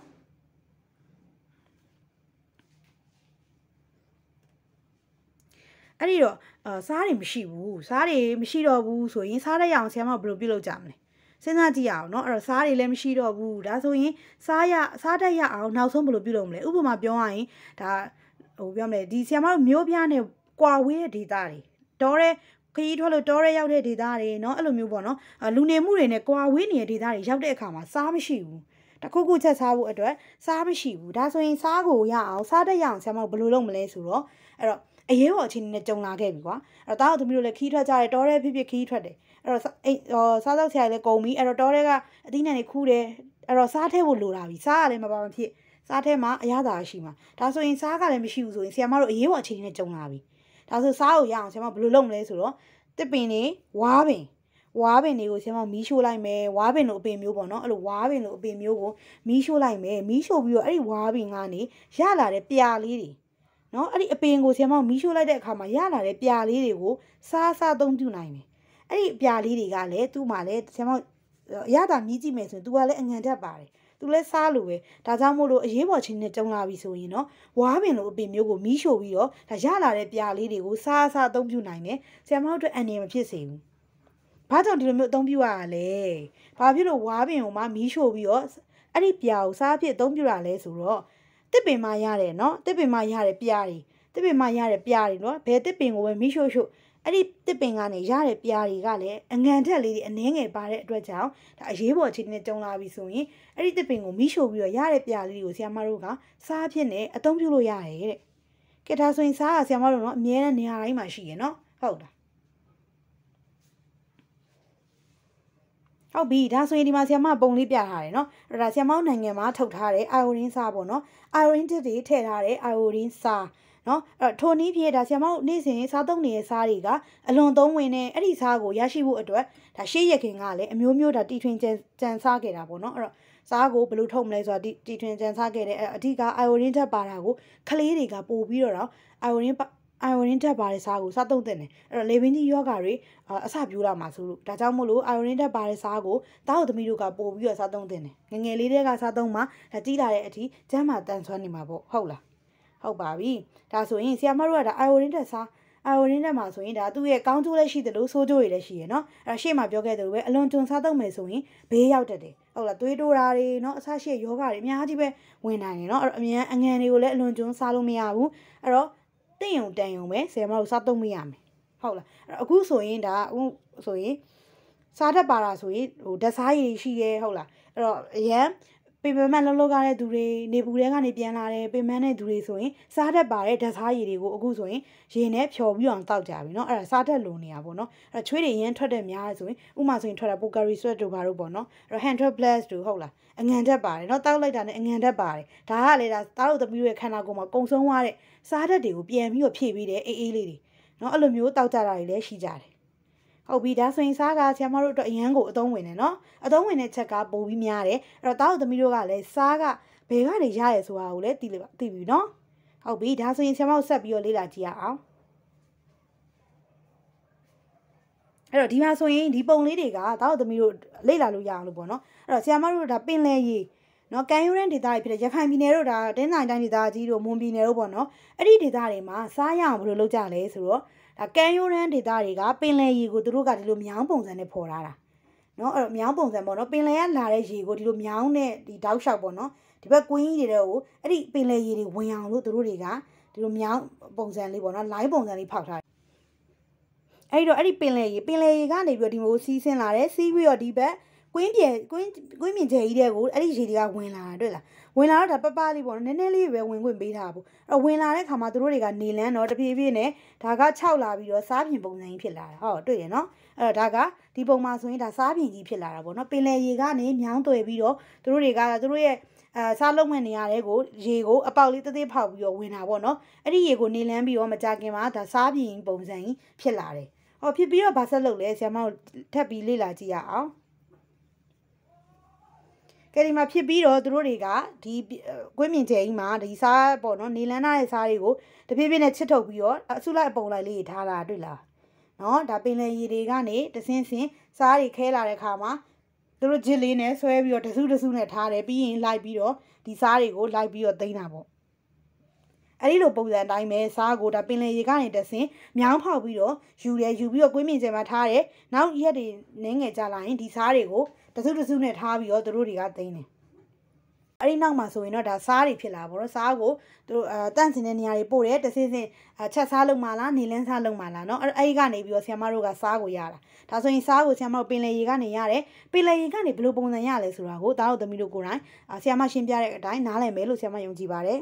အဲ့ဒီတော့အာစားတွေမရှိဘူးစားတွေမရှိတော့ဘူးဆိုရင်စားရရအောင်ဆရာမဘယ်လိုပြုလုပ်ကြမလဲစဉ်းစားကြည့်အောင်เนาะအဲ့တော့စားတွေလည်းမရှိတော့ဘူးဒါဆိုရင်စားရစားတတ်ရအောင်နောက်ဆုံးဘယ်လိုပြုလုပ်မလဲဥပမာပြောရရင်ဒါဟိုပြောမလဲဒီဆရာမတို့မျိုးပြားနဲ့ကွာဝေးတဲ့ဒေတာတွေတော်တဲ့ခရီးထွက်လို့တော်ရဲရောက်တဲ့ဒေတာတွေเนาะအဲ့လိုမျိုးပေါ့เนาะလူနေမှုတွေနဲ့ကွာဝေးနေတဲ့ဒေတာတွေရောက်တဲ့အခါမှာစားမရှိဘူးတခုခုချက်စားဖို့အတွက်စားမရှိဘူးဒါဆိုရင်စားကိုရအောင်စားတတ်ရအောင်ဆရာမတို့ဘယ်လိုလုပ်မလဲဆိုတော့အဲ့တော့အရေးပေါ်အခြေအနေနဲ့ကြုံလာခဲ့ပြီကွာအဲ့တော့တားတို့သမီးတို့လည်းခီးထွက်ကြတယ်တော်ရဲဖြစ်ဖြစ်ခီးထွက်တယ်အဲ့တော့အိမ်စားတော့ဆရာလည်းကုန်ပြီအဲ့တော့တော်ရဲကအသီးနှံတွေခူးတယ်အဲ့တော့စားထဲဖို့လိုလာပြီစားရလည်းမပါမဖြစ်စားထဲမှာအရသာရှိမှာဒါဆိုရင်စားကလည်းမရှိဘူးဆိုရင်ဆရာမတို့အရေးပေါ်အခြေအနေနဲ့ကြုံလာပြီဒါဆိုစားကိုရအောင်ဆရာမဘယ်လိုလုပ်မလဲဆိုတော့တစ်ပင်နေဝါပင်ဝါပင်တွေကိုဆရာမမီးရှို့လိုက်မယ်ဝါပင်လိုအပင်မျိုးပေါ့နော်အဲ့လိုဝါပင်လိုအပင်မျိုးကိုမီးရှို့လိုက်မယ်မီးရှို့ပြီးတော့အဲ့ဒီဝါပင်ကနေရလာတဲ့ပြာလေးတွေနော်အဲ့ဒီအပင်ကိုဆရာမမီးရှို့လိုက်တဲ့အခါမှာရလာတဲ့ပြာလေးတွေကိုစားစားသုံးပြုနိုင်မယ်အဲ့ဒီပြာလေးတွေကလည်းသူ့မှာလည်းဆရာမအရသာမြည်ကြည့်မယ်ဆိုရင် तू ကလည်းအငံတက်ပါတယ်သူလည်းစားလို့ပဲဒါကြောင့်မို့လို့အရေးပေါ်ချင်းနဲ့ကြုံလာပြီဆိုရင်နော်ဝါပင်လိုအပင်မျိုးကိုမီးရှို့ပြီးတော့ဒါရလာတဲ့ပြာလေးတွေကိုစားစားအသုံးပြုနိုင်တယ်ဆရာမတို့အတွက်အန္တရာယ်မဖြစ်စေဘူးဘာကြောင့်ဒီလိုမျိုးအသုံးပြုရတာလဲဘာဖြစ်လို့ဝါပင်ကိုမှမီးရှို့ပြီးတော့အဲ့ဒီပြာကိုစားဖြစ်အသုံးပြုရလဲဆိုတော့တစ်ပင်မှရတယ်နော်တစ်ပင်မှရတဲ့ပြာတွေတစ်ပင်မှရတဲ့ပြာတွေနော်ဘယ်တစ်ပင်ကိုပဲမီးရှို့ရှို့အဲ့ဒီတစ်ပင်ကနေရတဲ့ပြာတွေကလည်းအငံတက်လေးတွေအနှဲငယ်ပါတဲ့အတွက်ကြောင့်ဒါအရေးပေါ်အခြေအနေနဲ့ကြုံလာပြီဆိုရင်အဲ့ဒီတစ်ပင်ကိုမီးရှို့ပြီးတော့ရတဲ့ပြာလေးတွေကိုဆရာမတို့ကစားဖြစ်နေအသုံးပြုလို့ရတယ်တဲ့ကဲဒါဆိုရင်စားကဆရာမတို့နော်အမြဲတမ်းနေရာတိုင်းမှာရှိရနော်ဟုတ်လားဟုတ်ပြီဒါဆိုရင်ဒီမှာဆရာမပုံလေးပြထားတယ်နော်အဲ့ဒါဆရာမနိုင်ငံမှာထုတ်ထားတဲ့အိုင်ယိုရင်းစားပေါ့နော်အိုင်ယိုရင်းတစ်တွေထည့်ထားတဲ့အိုင်ယိုရင်းစားနော်အဲ့ထိုနည်းဖြစ်ဒါဆရာမတို့နေ့စဉ်စားသုံးနေတဲ့စားတွေကအလွန်သုံးဝင်နေအဲ့ဒီစားကိုရရှိဖို့အတွက်ဒါရှေ့ရခင်ကလည်းအမျိုးမျိုးဒါတီထွင်ကြံကြံစားခဲ့တာပေါ့နော်အဲ့တော့စားကိုဘယ်လိုထုတ်မလဲဆိုတာတီထွင်ကြံစားခဲ့တယ်အဓိကအိုင်ယိုရင်းထက်ပါတာကိုကလေးတွေကပို့ပြီးတော့အိုင်ယိုရင်းအိုင်ယိုရင်းထက်ပါတဲ့စားကိုစားသုံးတဲ့တယ်အဲ့တော့လေဘင်းကြီးယောဂါတွေအစပြိုးလာမှာဆိုလို့ဒါကြောင့်မို့လို့အိုင်ယိုရင်းထက်ပါတဲ့စားကိုတောက်သမီးတို့ကပို့ပြီးတော့စားသုံးတဲ့တယ်ငငယ်လေးတွေကစားသုံးမှာဒါကြီးလာတဲ့အထိကျန်းမာတန်ဆွမ်းနေမှာပေါ့ဟုတ်လားဟုတ်ပါပြီဒါဆိုရင်ဆရာမတို့ကဒါအိုင်ယိုရင်းတက်စားအိုင်ယိုရင်းတက်မှာဆိုရင်ဒါသူ့ရဲ့ကောင်းကျိုးလည်းရှိတယ်လို့ဆိုးကျိုးတွေလည်းရှိရယ်နော်အဲ့တော့ရှေ့မှာပြောခဲ့သလိုပဲအလွန်ကျွံစားသုံးမယ်ဆိုရင်ဘေးရောက်တတ်တယ်ဟုတ်လားသွေးတိုးတာတွေနော်အဆရှိယောဂါတွေအများကြီးပဲဝင်နိုင်တယ်နော်အဲ့တော့အမြန်အငံတွေကိုလည်းအလွန်ကျွံစားလို့မရဘူးအဲ့တော့တင့်ယုံတန်ယုံပဲဆရာမတို့စားသုံးမရမယ်ဟုတ်လားအဲ့တော့အခုဆိုရင်ဒါအခုဆိုရင်စားတတ်ပါတာဆိုရင်ဟိုဓာတ်စားရည်ရှိရဲဟုတ်လားအဲ့တော့အရန်ပေမန်လုံးလုံးကားတဲ့သူတွေနေပူထဲကနေပြန်လာတယ်ပေမန်တဲ့သူတွေဆိုရင်စားတတ်ပါတဲ့ဓာတ်စားရည်တွေကိုအခုဆိုရင်ရေနဲ့ဖြော်ပြီးအောင်တောက်ကြပြီเนาะအဲ့ဒါစားတတ်လို့နေရပါတော့เนาะအဲ့တော့ချွေးတွေရမ်းထွက်တဲ့များဆိုရင်ဥမာဆိုရင်ထွက်တာပိုကာရီဆွတ်တို့ဘာတို့ပေါ့เนาะအဲ့တော့ one hundred plus တို့ဟုတ်လားအငံတက်ပါတယ်เนาะတောက်လိုက်တာနဲ့အငံတက်ပါတယ်ဒါကလေဒါသားတို့သမီးတို့ရဲ့ခန္ဓာကိုယ်မှာကုံဆုံးသွားတဲ့စားတတ်တွေကိုပြန်ပြီးတော့ဖြည့်ပြီးတယ်အေးအေးလေးတွေเนาะအဲ့လိုမျိုးတောက်ကြတာတွေလည်းရှိကြတယ်ဟုတ်ပြီဒါဆိုရင်စားကဆရာမတို့အတွက်အရန်ကိုအသုံးဝင်တယ်နော်အသုံးဝင်တဲ့ချက်ကပိုပြီးများတယ်အဲ့တော့တောက်သမီးတို့ကလည်းစားကဘယ်ကနေရရဲဆိုတာကိုလည်းသိလို့သိပြီနော်ဟုတ်ပြီဒါဆိုရင်ဆရာမတို့ဆက်ပြီးတော့လေ့လာကြည့်ရအောင်အဲ့တော့ဒီမှာဆိုရင်ဒီပုံလေးတွေကတောက်သမီးတို့လေ့လာလို့ရအောင်လို့ပေါ့နော်အဲ့တော့ဆရာမတို့ဒါပင်လယ်ရေနော်ကန်ယူရန်ဒေသတွေဖြစ်တဲ့ရခိုင်ပြည်နယ်တို့ဒါတင်းနိုင်တိုင်းဒေသကြီးတို့မွန်ပြည်နယ်တို့ပေါ့နော်အဲ့ဒီဒေသတွေမှာစားရအောင်ဘယ်လိုလုပ်ကြလဲဆိုတော့ဒါကန်ယူရန်ဒေသတွေကပင်လယ်ရေကိုသူတို့ကဒီလိုမြောင်းပုံစံနဲ့ဖော်ထားတာနော်အဲ့တော့မြောင်းပုံစံပေါ့နော်ပင်လယ်ကလာတဲ့ရေကိုဒီလိုမြောင်းနဲ့ဒီတောက်လျှောက်ပေါ့နော်ဒီဘက်ကွင်းကြီးတွေကိုအဲ့ဒီပင်လယ်ရေတွေဝင်အောင်လို့သူတို့တွေကဒီလိုမြောင်းပုံစံလေးပေါ့နော်လိုင်းပုံစံလေးဖောက်ထားတယ်အဲ့တော့အဲ့ဒီပင်လယ်ရေပင်လယ်ရေကနေပြီးတော့ဒီမျိုးစီးဆင်းလာတယ်စီးပြီးတော့ဒီဘက်ကွင်းပြေကွင်းကွင်းမြင့်ကျဲကြီးတဲ့ကိုအဲ့ဒီရေတွေကဝင်လာတာတွေ့လားဝင်လာတော့ဒါပပလေးပေါ့နော်နည်းနည်းလေးပဲဝင်ခွင့်ပေးထားဘူးအဲ့တော့ဝင်လာတဲ့ခါမှာသူတို့တွေကနေလန်းတော့တဖြည်းဖြည်းနဲ့ဒါကခြောက်လာပြီးတော့စားပြင်ပုံစံကြီးဖြစ်လာတာဟုတ်တွေ့ရနော်အဲ့တော့ဒါကဒီပုံမှာဆိုရင်ဒါစားပြင်ကြီးဖြစ်လာတာပေါ့နော်ပင်လယ်ရေကနေမြောင်းသွယ်ပြီးတော့သူတို့တွေကသူတို့ရဲ့အဲစားလုံးမဲ့နေရာတွေကိုရေကိုအပေါက်လေးသေးသေးဖောက်ပြီးတော့ဝင်တာပေါ့နော်အဲ့ဒီရေကိုနေလန်းပြီးတော့မကြခင်မှာဒါစားပြင်ပုံစံကြီးဖြစ်လာတယ်ဟောဖြစ်ပြီးတော့ဗာဆက်လုပ်လဲဆရာမတို့ထပ်ပြီးလေ့လာကြည့်ရအောင်ကဲဒီမှာဖြစ်ပြီးတော့သူတို့တွေကဒီကွင်းမြင့်ကျဲကြီးမှာဒီစားပေါ့နော်နေလန်းထားတဲ့စားတွေကိုတဖြည်းဖြည်းနဲ့ချစ်ထုတ်ပြီးတော့အဆုလိုက်အပုံလိုက်လေးထားတာတွေ့လားနော်ဒါပင်လယ်ရေတွေကနေတဆင်းဆင်းစားတွေခဲလာတဲ့ခါမှာသူတို့ဂျစ်လေးနဲ့ဆွဲပြီးတော့တစုတစုနဲ့ထားတယ်ပြီးရင်လိုက်ပြီးတော့ဒီစားတွေကိုလိုက်ပြီးတော့သိမ်းတာပေါ့အဲ့ဒီလိုပုံစံအတိုင်းပဲစားကိုဒါပင်လယ်ရေကနေတဆင်းမြောင်းဖောက်ပြီးတော့ယူတယ်ယူပြီးတော့ကွင်းမြင့်ကျဲမှာထားတယ်နောက်ရက်တွေနင်းငယ်ကြလာရင်ဒီစားတွေကိုတစုတစုနဲ့ထားပြီးတော့သူတို့တွေကသိမ်းတယ်အဲ့ဒီနောက်မှာဆိုရင်တော့ဒါစားတွေဖြစ်လာပါတော့စားကိုသူတို့အဲတန့်စင်တဲ့နေရာတွေပို့တယ်တဆင်းဆင်းချက်စားလုံးမလားနေလန်းစားလုံးမလားเนาะအဲ့ဒီကနေပြီးတော့ဆရာမတို့ကစားကိုရတာဒါဆိုရင်စားကိုဆရာမတို့ပင်လယ်ရေကနေရတယ်ပင်လယ်ရေကနေဘယ်လိုပုံစံရလဲဆိုတာကိုသားတို့သမီးတို့ကိုယ်တိုင်ဆရာမရှင်းပြတဲ့အတိုင်းနားလည်မယ်လို့ဆရာမယုံကြည်ပါတယ်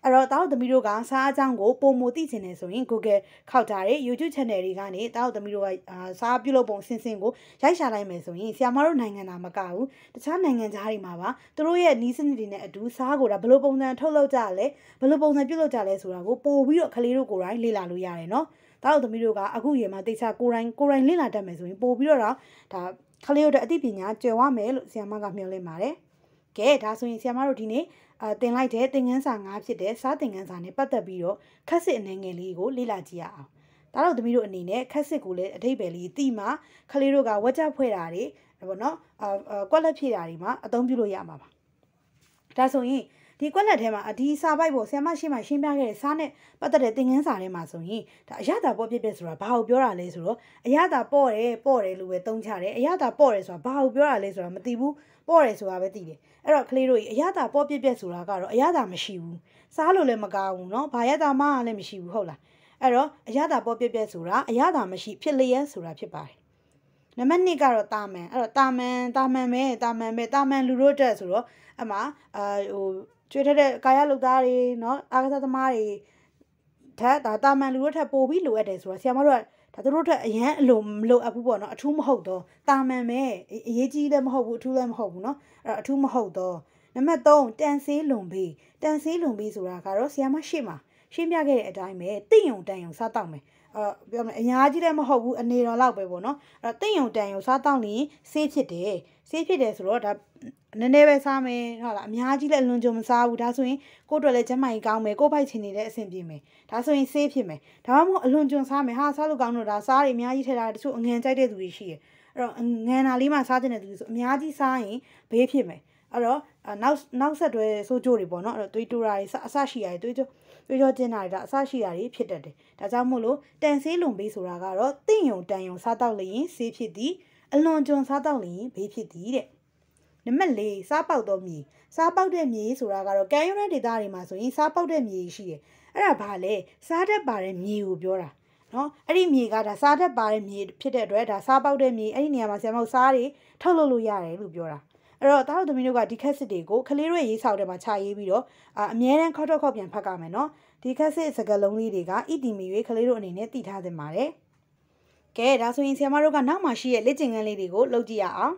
အဲ့တော့တားတို့သမီးတို့ကစားအကြောင်းကိုပုံမသိချင်နေဆိုရင် Google ခောက်ထားတဲ့ YouTube channel တွေကနေတားတို့သမီးတို့ကစားပြုလုပ်ပုံစင်စင်ကိုရိုက်ရှာလိုက်မယ်ဆိုရင်ဆီယမတို့နိုင်ငံသားမကဘူးတခြားနိုင်ငံသားတွေမှာပါသူတို့ရဲ့နီးစနစ်တွေနဲ့အတူစားကိုဒါဘယ်လိုပုံစံထုတ်လုပ်ကြလဲဘယ်လိုပုံစံပြုလုပ်ကြလဲဆိုတာကိုပို့ပြီးတော့ကလေးတို့ကိုယ်တိုင်လေ့လာလို့ရတယ်နော်တားတို့သမီးတို့ကအခုရေမှာတိတ်ချကိုယ်တိုင်ကိုယ်တိုင်လေ့လာတတ်မယ်ဆိုရင်ပို့ပြီးတော့ဒါကလေးတို့အသိပညာကျွယ်ဝမယ်လို့ဆီယမကမျှော်လင့်ပါတယ်ကဲဒါဆိုရင်ဆီယမတို့ဒီနေ့အတင်လိုက်တဲ့သင်ခန်းစာ၅ဖြစ်တဲ့စားသင်ခန်းစာနဲ့ပတ်သက်ပြီးတော့ခက်စစ်အနေငယ်လေးကိုလေ့လာကြည့်ရအောင်ဒါတော့သမီးတို့အနေနဲ့ခက်စစ်ကိုလည်းအထိပ္ပယ်လေးသိမှခလေးတို့ကဝက်ကြဖွဲ့တာတွေပေါ့နော်အာကွက်လက်ဖြည့်တာတွေမှာအသုံးပြုလို့ရမှာပါဒါဆိုရင်ဒီကွက်လက်ထဲမှာဒီစာပိုက်ပေါ်ဆရာမရှိမှရှင်းပြခဲ့တဲ့စားနဲ့ပတ်သက်တဲ့သင်ခန်းစာထဲမှာဆိုရင်ဒါအရသာပေါ့ပြည့်ပြည့်ဆိုတာဘာကိုပြောတာလဲဆိုတော့အရသာပေါ့တယ်ပေါ့တယ်လို့ပဲသုံးချတယ်အရသာပေါ့တယ်ဆိုတာဘာကိုပြောတာလဲဆိုတာမသိဘူးပေါ့တယ်ဆိုတာပဲသိတယ်အဲ့တော့ကလေးတို့အရသာပေါ့ပြည့်ပြည့်ဆိုတာကတော့အရသာမရှိဘူးစားလို့လည်းမကောင်းဘူးเนาะဘာရသာမှလည်းမရှိဘူးဟုတ်လားအဲ့တော့အရသာပေါ့ပြည့်ပြည့်ဆိုတာအရသာမရှိဖြစ်လျက်ဆိုတာဖြစ်ပါတယ်နံပါတ်၂ကတော့တာမန်အဲ့တော့တာမန်တာမန်ပဲတာမန်ပဲတာမန်လူတို့တက်ဆိုတော့အမှအာဟိုကျွေးထက်တဲ့ကာယလုတ်သားတွေเนาะအာကစားသမားတွေဓာတ်ဒါတာမန်လူတို့ထက်ပိုပြီးလိုအပ်တယ်ဆိုတော့ဆရာမတို့ကဒါတို့ထက်အရန်အလိုမလိုအပ်ဘူးပေါ့เนาะအထူးမဟုတ်တော့တာမန်ပဲအရေးကြီးလည်းမဟုတ်ဘူးအထူးလည်းမဟုတ်ဘူးเนาะအဲ့တော့အထူးမဟုတ်တော့နံပါတ်၃တန်ဆေးလွန်ပြီးတန်ဆေးလွန်ပြီးဆိုတာကတော့ဆရာမရှိမှာရှင်းပြခဲ့တဲ့အတိုင်းပဲတင့်ယုံတန်ယုံစားတောက်မယ်အာပြောမယ်အများကြီးလည်းမဟုတ်ဘူးအနေတော်လောက်ပဲပေါ့နော်အဲ့တော့တင့်ယုံတန်ယုံစားတောက်ရင်ဆေးဖြစ်တယ်ဆေးဖြစ်တယ်ဆိုတော့ဒါနည်းနည်းပဲစားမယ်ဟုတ်လားအများကြီးလည်းအလွန်ကြုံမစားဘူးဒါဆိုရင်ကိုယ့်အတွက်လည်းကျန်းမာရေးကောင်းမယ်ကိုယ့်ဖိုက်ချင်နေတဲ့အဆင်ပြေမယ်ဒါဆိုရင်ဆေးဖြစ်မယ်ဒါမှမဟုတ်အလွန်ကြုံစားမယ်ဟာစားလို့ကောင်းတော့ဒါစားတွေအများကြီးထည့်တာတချို့အငန်ကြိုက်တဲ့သူတွေရှိတယ်အဲ့တော့ငန်နာလေးမှစားတဲ့သူတွေဆိုအများကြီးစားရင်ဘေးဖြစ်မယ်အဲ့တော့နောက်နောက်ဆက်တွဲစိုးကြိုးတွေပေါ့နော်အဲ့တော့သွေးတိုးတာတွေအဆရှိရတယ်သွေးကြိုးသွေးကြောကျင်းတာတွေဒါအဆရှိတာတွေဖြစ်တတ်တယ်ဒါကြောင့်မို့လို့တန်ဆေးလွန်ဘေးဆိုတာကတော့တင့်ယုံတန်ယုံစားတောက်လျင်ဆေးဖြစ်သည်အလွန်ကြုံစားတောက်လျင်ဘေးဖြစ်သည်တဲ့နံပါတ်၄စားပေါက်သောမြေစားပေါက်တဲ့မြေဆိုတာကတော့ကံရုံးတဲ့ဒေသတွေမှာဆိုရင်စားပေါက်တဲ့မြေရှိတယ်အဲ့ဒါဘာလဲစားတတ်ပါတဲ့မြေကိုပြောတာနော်အဲ့ဒီမြေကဒါစားတတ်ပါတဲ့မြေဖြစ်တဲ့အတွက်ဒါစားပေါက်တဲ့မြေအဲ့ဒီနေရာမှာဆရာမတို့စားတွေထုတ်လုပ်လို့ရတယ်လို့ပြောတာအဲ့တော့တားတို့သမီးတို့ကဒီခက်စစ်တွေကိုခလေးတို့ရေးဆောက်တဲ့မှာခြာရေးပြီးတော့အမြဲတမ်းခေါက်တော့ခေါက်ပြန်ဖတ်ကြမယ်နော်ဒီခက်စစ်စကားလုံးလေးတွေကဣတိမီ၍ခလေးတို့အနေနဲ့တည်ထားသင့်ပါတယ်ကဲဒါဆိုရင်ဆရာမတို့ကနောက်မှရှိရဲ့လက်ကျင်ခန်းလေးတွေကိုလုပ်ကြည့်ရအောင်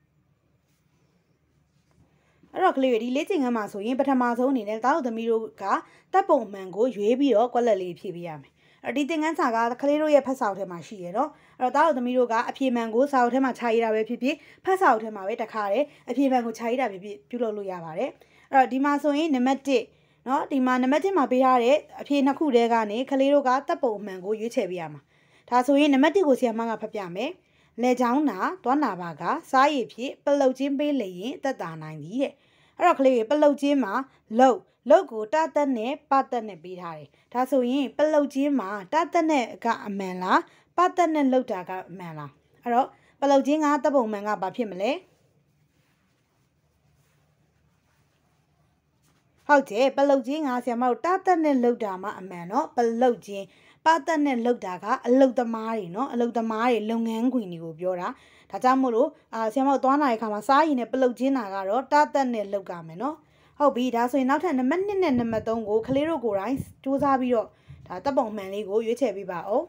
အဲ့တော့ကလေးတွေဒီလေးကျင်ခန်းမှာဆိုရင်ပထမဆုံးအနေနဲ့တားတို့သမီးတို့ကတပ်ပုံမှန်ကိုရွေးပြီးတော့ကွက်လက်လေးဖြည့်ပေးရမယ်အဲ့ဒီသင်ခန်းစာကကလေးတို့ရဲ့ဖတ်စာအုပ်ထဲမှာရှိရတော့အဲ့တော့တားတို့သမီးတို့ကအဖြေမှန်ကိုစာအုပ်ထဲမှာခြာရေးတာပဲဖြစ်ဖြစ်ဖတ်စာအုပ်ထဲမှာပဲတခါတည်းအဖြေမှန်ကိုခြာရေးတာပဲဖြစ်ပြုလုပ်လို့ရပါတယ်အဲ့တော့ဒီမှာဆိုရင်နံပါတ်၁เนาะဒီမှာနံပါတ်၁မှာပေးထားတဲ့အဖြေနှစ်ခုတည်းကနေကလေးတို့ကတပ်ပုံမှန်ကိုရွေးချယ်ပေးရမှာဒါဆိုရင်နံပါတ်၁ကိုဆရာမကဖတ်ပြမယ်လေချောင်းနာတွန်းနာပါကစားရည်ဖြစ်ပလုတ်ချင်းပေးလျင်တက်တာနိုင်သည်တဲ့အဲ့တော့ကလေးပလုတ်ချင်းမှာလုတ်လုတ်ကိုတသက်နဲ့ပသက်နဲ့ပေးထားတယ်ဒါဆိုရင်ပလုတ်ချင်းမှာတသက်နဲ့ကအမှန်လားပသက်နဲ့လုတ်တာကအမှန်လားအဲ့တော့ပလုတ်ချင်းကတပ်ပုံမှန်ကဘာဖြစ်မလဲဟုတ်တယ်ပလုတ်ချင်းကဆရာမတို့တသက်နဲ့လုတ်တာမှအမှန်တော့ပလုတ်ချင်းပသက်နဲ့လုတ်တာကအလုတ်သမားတွေเนาะအလုတ်သမားတွေလုပ်ငန်းခွင်တွေကိုပြောတာဒါကြောင့်မို့လို့အာဆရာမတို့သွားလာတဲ့အခါမှာစားရည်နဲ့ပလုတ်ချင်းတာကတော့တသက်နဲ့လုတ်ကြမယ်เนาะဟုတ်ပြီဒါဆိုရင်နောက်ထပ်နံပါတ်၂နဲ့နံပါတ်၃ကိုကလေးတို့ကိုယ်တိုင်စူးစမ်းပြီးတော့ဒါတပ်ပုံမှန်လေးကိုရွေးချယ်ပေးပါဦး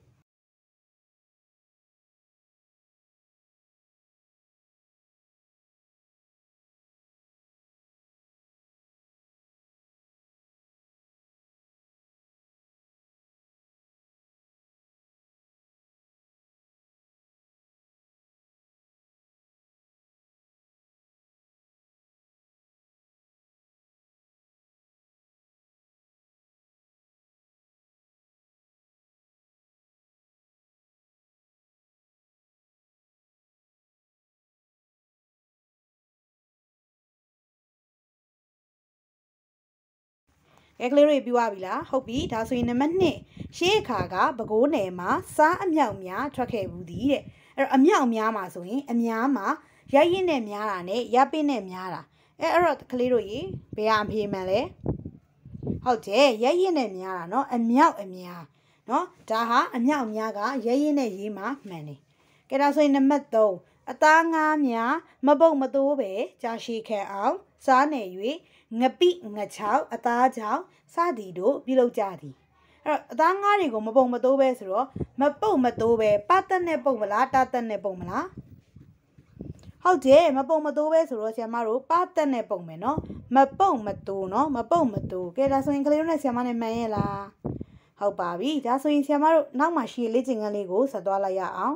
ကဲကလေးတွေပြီးသွားပြီလားဟုတ်ပြီဒါဆိုရင်နံပါတ်၂ရှေးအခါကပဲခူးနယ်မှာစားအမြောက်များထွက်ခဲ့ဘူးသည်တဲ့အဲ့တော့အမြောက်များမှာဆိုရင်အများမှာရိုက်ရင်နဲ့များတာနဲ့ရပ်ပင်းနဲ့များတာအဲ့အဲ့တော့ကလေးတို့ရေဘယ်ဟာအဖေးမှန်လဲဟုတ်တယ်ရိုက်ရင်နဲ့များတာเนาะအမြောက်အများเนาะဒါဟာအမြောက်များကရိုက်ရင်နဲ့ရေးမှာမှန်တယ်ကဲဒါဆိုရင်နံပါတ်၃အသားငါးများမပုတ်မတိုးပဲကြာရှည်ခံအောင်စားနေ၍ငပိငချောက်အသားကြောင့်စသည်တို့ပြုလုပ်ကြသည်အဲ့တော့အသားငါးတွေကိုမပုံမတိုးပဲဆိုတော့မပုတ်မတိုးပဲပတက်နဲ့ပုတ်မလားတတက်နဲ့ပုတ်မလားဟုတ်တယ်မပုံမတိုးပဲဆိုတော့ဆရာမတို့ပတက်နဲ့ပုံမယ်နော်မပုံမတိုးနော်မပုံမတိုးကဲဒါဆိုရင်ကလေးတို့နဲ့ဆရာမနဲ့မှန်ရဲ့လားဟုတ်ပါပြီဒါဆိုရင်ဆရာမတို့နောက်မှရှေ့လေ့ကျင့်ခန်းလေးကိုဆက်သွားလိုက်ရအောင်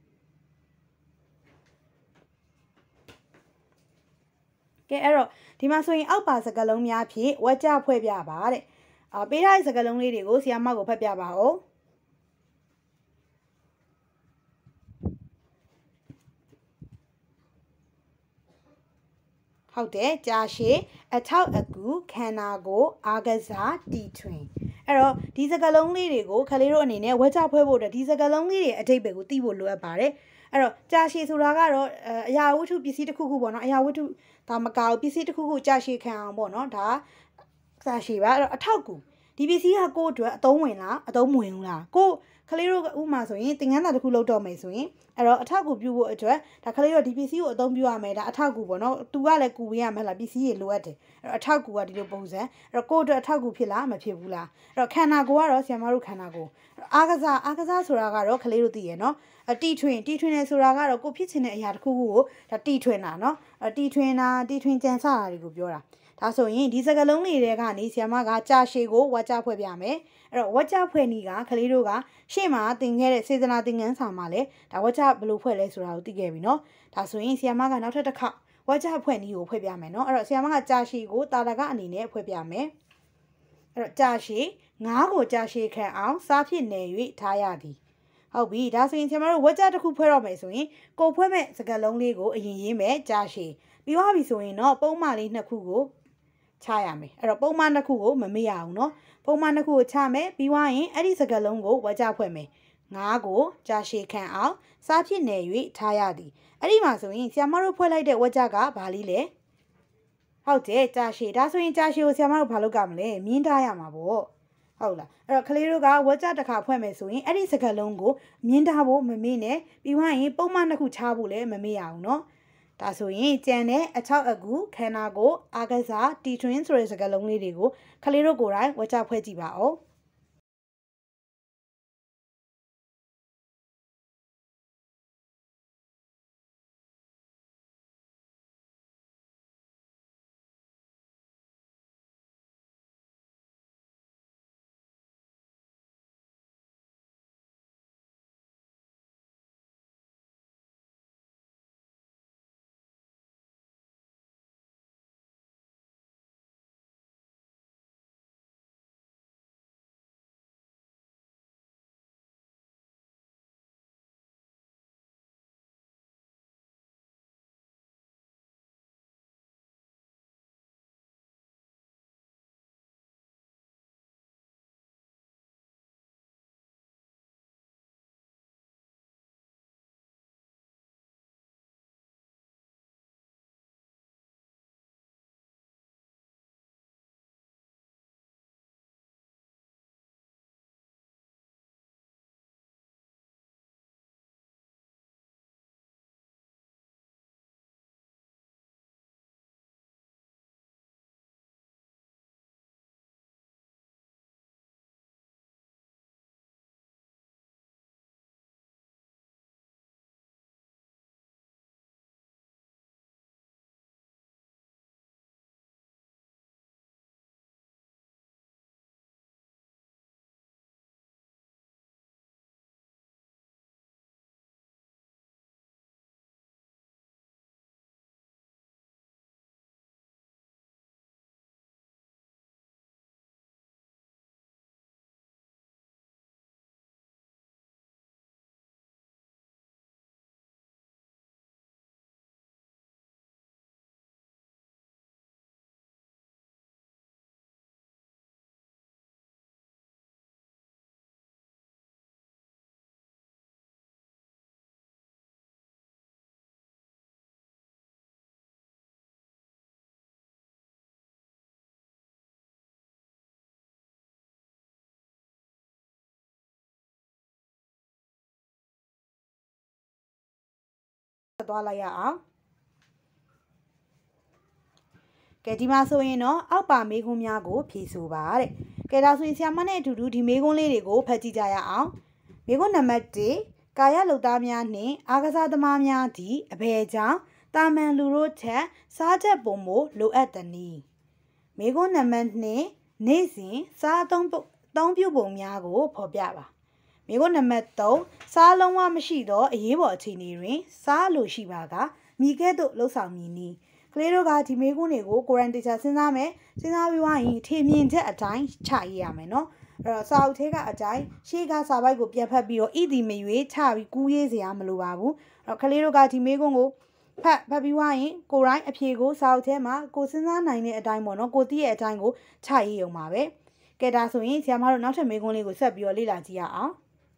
ကဲအဲ့တော့ဒီမှာဆိုရင်အောက်ပါစကားလုံးများဖြင့်ဝက်ကြဖွဲ့ပြပါတဲ့အာပေးထားတဲ့စကားလုံးလေးတွေကိုဆရာမကိုဖတ်ပြပါဦးဟုတ်တယ်ကြာရှည်အထောက်အကူခန္ဓာကိုအာကစားတီထွင်အဲ့တော့ဒီစကားလုံးလေးတွေကိုခလေးတို့အနေနဲ့ဝက်ကြဖွဲ့ဖို့အတွက်ဒီစကားလုံးလေးတွေအထိပ္ပယ်ကိုသိဖို့လိုအပ်ပါတယ်အဲ့တော့ကြာရှည်ဆိုတာကတော့အရာဝတ္ထုပစ္စည်းတစ်ခုခုပေါ့နော်အရာဝတ္ထုဒါမကောက်ပစ္စည်းတစ်ခုခုကြာရှည်ခံအောင်ပေါ့နော်ဒါကြာရှည်ပါအဲ့တော့အထောက်ကူဒီပစ္စည်းကကိုယ့်အတွက်အသုံးဝင်လားအသုံးမဝင်ဘူးလားကိုခလေးတို့ဥမာဆိုရင်သင်ခန်းစာတစ်ခုလုပ်တော့မယ်ဆိုရင်အဲ့တော့အထောက်ကူပြုဖို့အတွက်ဒါခလေးတို့ဒီပစ္စည်းကိုအသုံးပြုရမယ်ဒါအထောက်ကူပေါ့နော်သူကလည်းကူပေးရမယ်လားပစ္စည်းတွေလိုအပ်တယ်အဲ့တော့အထောက်ကူကဒီလိုပုံစံအဲ့တော့ကိုယ့်အတွက်အထောက်ကူဖြစ်လားမဖြစ်ဘူးလားအဲ့တော့ခန္ဓာကိုယ်ကတော့ဆရာမတို့ခန္ဓာကိုယ်အားကစားအားကစားဆိုတာကတော့ခလေးတို့သိရနော်အတီထွင်တီထွင်နေဆိုတာကတော့ကိုဖြစ်ချင်တဲ့အရာတစ်ခုခုကိုဒါတီထွင်တာနော်အတီထွင်တာတီထွင်ကြံစတာတွေကိုပြောတာဒါဆိုရင်ဒီစကားလုံးတွေထဲကနေဆရာမကကြာရှည်ကိုဝါကြဖွဲ့ပြမယ်အဲ့တော့ဝါကြဖွဲ့နည်းကခလေးတို့ကရှေ့မှာသင်ခဲ့တဲ့စေတနာသင်ခန်းစာမှာလည်းဒါဝါကြဘယ်လိုဖွဲ့လဲဆိုတာကိုသိခဲ့ပြီနော်ဒါဆိုရင်ဆရာမကနောက်ထပ်တစ်ခါဝါကြဖွဲ့နည်းကိုဖွဲ့ပြမယ်နော်အဲ့တော့ဆရာမကကြာရှည်ကိုတာတာကအနေနဲ့ဖွဲ့ပြမယ်အဲ့တော့ကြာရှည်ငါးကိုကြာရှည်ခံအောင်စားဖြစ်နေ၍ထားရသည်ဟုတ်ပြီဒါဆိုရင်ကျွန်တော်တို့ဝက်ကြတစ်ခုဖွဲ့တော့မယ်ဆိုရင်ကိုဖွဲ့မဲ့စကားလုံးလေးကိုအရင်ရေးမယ်ကြာရှည်ပြီးသွားပြီဆိုရင်တော့ပုံမှန်လေးနှစ်ခုကိုချရမယ်အဲ့တော့ပုံမှန်နှစ်ခုကိုမမေ့ရအောင်နော်ပုံမှန်နှစ်ခုကိုချမယ်ပြီးသွားရင်အဲ့ဒီစကားလုံးကိုဝက်ကြဖွဲ့မယ်ငါးကိုကြာရှည်ခံအောင်စားဖြစ်နေ၍ထားရသည်အဲ့ဒီမှာဆိုရင်ဆရာမတို့ဖွဲ့လိုက်တဲ့ဝက်ကြကဘာလေးလဲဟုတ်တယ်ကြာရှည်ဒါဆိုရင်ကြာရှည်ကိုဆရာမတို့ဘာလုပ်ကြမလဲမြင်းထားရမှာပေါ့ဟုတ်လားအဲ့တော့ကလေးတို့ကဝက်ကြတစ်ခါဖွဲ့မယ်ဆိုရင်အဲ့ဒီစကားလုံးကိုမြင်းထားဖို့မမေ့နဲ့ပြီးသွားရင်ပုံမှန်တစ်ခုချဖို့လည်းမမေ့ရအောင်နော်ဒါဆိုရင်ကြံတဲ့အချောက်အကူခန္ဓာကိုအာကစားတီထွင်ဆိုတဲ့စကားလုံးလေးတွေကိုခလေးတို့ကိုယ်တိုင်ဝက်ကြဖွဲ့ကြည့်ပါဦးသွားလိုက်ရအောင်ကဲဒီမှာဆိုရင်တော့အောက်ပါမေးခွန်းများကိုဖြေဆိုပါတဲ့ကဲဒါဆိုရင်ဆရာမနဲ့အတူတူဒီမေးခွန်းလေးတွေကိုဖတ်ကြည့်ကြရအောင်မေးခွန်းနံပါတ်၁ကာယလုပ်သားများနှင့်အားကစားသမားများသည်အဘယ်ကြောင့်တာမန်လူတို့ထက်စားချက်ပုံမို့လိုအပ်သည်နည်းမေးခွန်းနံပါတ်၂နေ့စဉ်စားအသုံးသုံးပြုပုံများကိုဖော်ပြပါမေးခွန်းနံပါတ်၃စားလုံးဝမရှိသောအရေးပေါ်အခြေအနေတွင်စားလို့ရှိပါကမိကဲ့သို့လှုပ်ဆောင်မည်နည်းကလေးတို့ကဒီမေးခွန်းတွေကိုကိုရန်တေချာစဉ်းစားမယ်စဉ်းစားပြီးသွားရင်ထင်မြင်ချက်အတိုင်းချရေးရမယ်နော်အဲ့တော့စာအုပ်ထဲကအတိုင်းရှေ့ကစာပိုက်ကိုပြန်ဖတ်ပြီးတော့ဣတိမရွေးချပြီးကူးရေးစရာမလိုပါဘူးအဲ့တော့ကလေးတို့ကဒီမေးခွန်းကိုဖတ်ဖတ်ပြီးသွားရင်ကိုရိုင်းအဖြေကိုစာအုပ်ထဲမှာကိုစဉ်းစားနိုင်တဲ့အတိုင်းပေါ့နော်ကိုသိရဲ့အတိုင်းကိုချရေးရုံပါပဲကဲဒါဆိုရင်ဆရာမတို့နောက်ထပ်မေးခွန်းလေးကိုဆက်ပြီးတော့လေ့လာကြည့်ရအောင်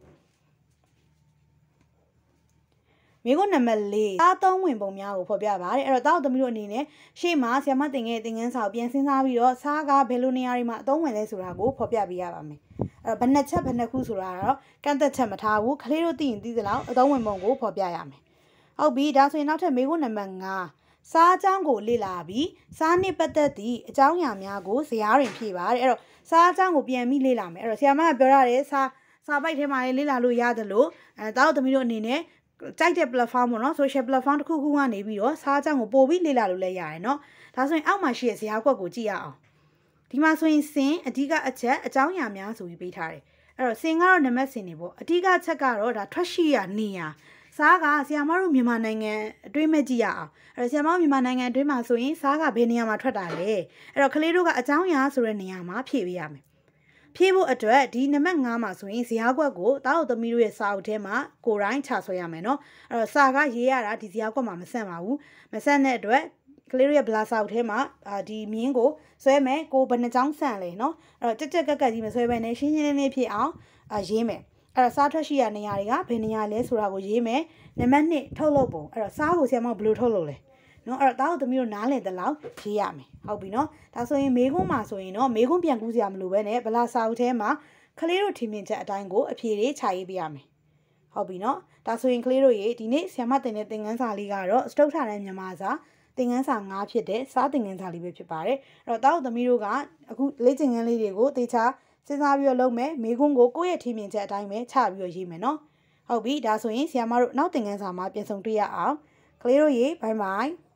မေးခွန်းနံပါတ်၄စားသုံးဝင်ပုံများကိုဖော်ပြပါတယ်အဲ့တော့တောက်သမီးတို့အနေနဲ့ရှေ့မှာဆရာမတင်ခဲ့တဲ့သင်ခန်းစာကိုပြန်စဉ်းစားပြီးတော့စားကဘယ်လိုနေရာတွေမှာအသုံးဝင်လဲဆိုတာကိုဖော်ပြပေးရပါမယ်အဲ့တော့ဘယ်နှစ်ချက်ဘယ်နှစ်ခုဆိုတာကတော့ကန့်သက်ချက်မထားဘူးကလေးတို့သိရင်သိသလောက်အသုံးဝင်ပုံကိုဖော်ပြရမယ်ဟုတ်ပြီဒါဆိုရင်နောက်ထပ်မေးခွန်းနံပါတ်၅စားအကြောင်းကိုလေ့လာပြီးစားနှင့်ပတ်သက်သည့်အကြောင်းအရာများကိုဇယားတွင်ဖြည့်ပါတယ်အဲ့တော့စားအကြောင်းကိုပြန်ပြီးလေ့လာမယ်အဲ့တော့ဆရာမကပြောရတယ်စားစာပိုက်ထဲမှာလေ့လာလို့ရတယ်လို့အဲတောက်သမီးတို့အနေနဲ့ကြိုက်တဲ့ platform ပေါ့နော် social platform တစ်ခုခုကနေပြီးတော့စားအကြောင်းကိုပို့ပြီးလေ့လာလို့လည်းရတယ်เนาะဒါဆိုရင်အောက်မှာရှိတဲ့ဇယားကွက်ကိုကြည့်ရအောင်ဒီမှာဆိုရင်စင်အဓိကအချက်အကြောင်းအရာများဆိုပြီးပေးထားတယ်အဲ့တော့စင်ကတော့နံပါတ်စင်နေပေါ့အဓိကချက်ကတော့ဒါထွက်ရှိရနေရစားကဆရာမတို့မြန်မာနိုင်ငံအတွင်းမဲ့ကြည့်ရအောင်အဲ့တော့ဆရာမတို့မြန်မာနိုင်ငံအတွင်းမှာဆိုရင်စားကဘယ်နေရာမှာထွက်တာလဲအဲ့တော့ကလေးတို့ကအကြောင်းအရာဆိုတဲ့နေရာမှာဖြည့်ပေးရမယ်ဖြည့်ဖို့အတွက်ဒီနံပါတ်၅မှာဆိုရင်ဇယားကွက်ကိုတားတော်သမီးတို့ရဲ့စာအုပ်ထဲမှာကိုရိုင်းချဆွဲရမယ်เนาะအဲ့တော့စာကရေးရတာဒီဇယားကွက်မှာမဆန့်ပါဘူးမဆန့်တဲ့အတွက်ကလေးတို့ရဲ့ဘလာစာအုပ်ထဲမှာဒီမြင်းကိုဆွဲမယ်ကိုဘယ်နှချောင်းဆန့်လဲเนาะအဲ့တော့တက်တက်ကက်ကက်ကြီးမဆွဲဘဲနဲ့ရှင်းရှင်းလင်းလင်းဖြစ်အောင်ရေးမယ်အဲ့တော့စားထွက်ရှိရနေရာတွေကဘယ်နေရာလဲဆိုတာကိုရေးမယ်နံပါတ်၂ထုတ်လုပ်ပုံအဲ့တော့စားကိုဆရာမဘယ်လိုထုတ်လုပ်လဲနော်အဲ့တော့တားတို့သမီးတို့နားလည်တဲ့လောက်ရေးရမယ်ဟုတ်ပြီနော်ဒါဆိုရင်မေးခွန်းမှာဆိုရင်တော့မေးခွန်းပြန်ကူးစရာမလိုပဲနဲ့ဗလာစာအုပ်ထဲမှာကလေးတို့ထင်မြင်ချက်အတိုင်းကိုအဖြေလေးခြာရေးပေးရမယ်ဟုတ်ပြီနော်ဒါဆိုရင်ကလေးတို့ရေဒီနေ့ဆရာမတင်တဲ့သင်ခန်းစာလေးကတော့စတုတ္ထတန်းမြန်မာစာသင်ခန်းစာ၅ဖြစ်တဲ့စားသင်ခန်းစာလေးပဲဖြစ်ပါတယ်အဲ့တော့တားတို့သမီးတို့ကအခုလေ့ကျင့်ခန်းလေးတွေကိုတေချာစဉ်းစားပြီးတော့လုပ်မယ်မေးခွန်းကိုကိုယ့်ရဲ့ထင်မြင်ချက်အတိုင်းပဲချပြီးတော့ရေးမယ်နော်ဟုတ်ပြီဒါဆိုရင်ဆရာမတို့နောက်သင်ခန်းစာမှာပြန်ဆုံတွေ့ရအောင်ကလေးတို့ရေဘိုင်ဘိုင်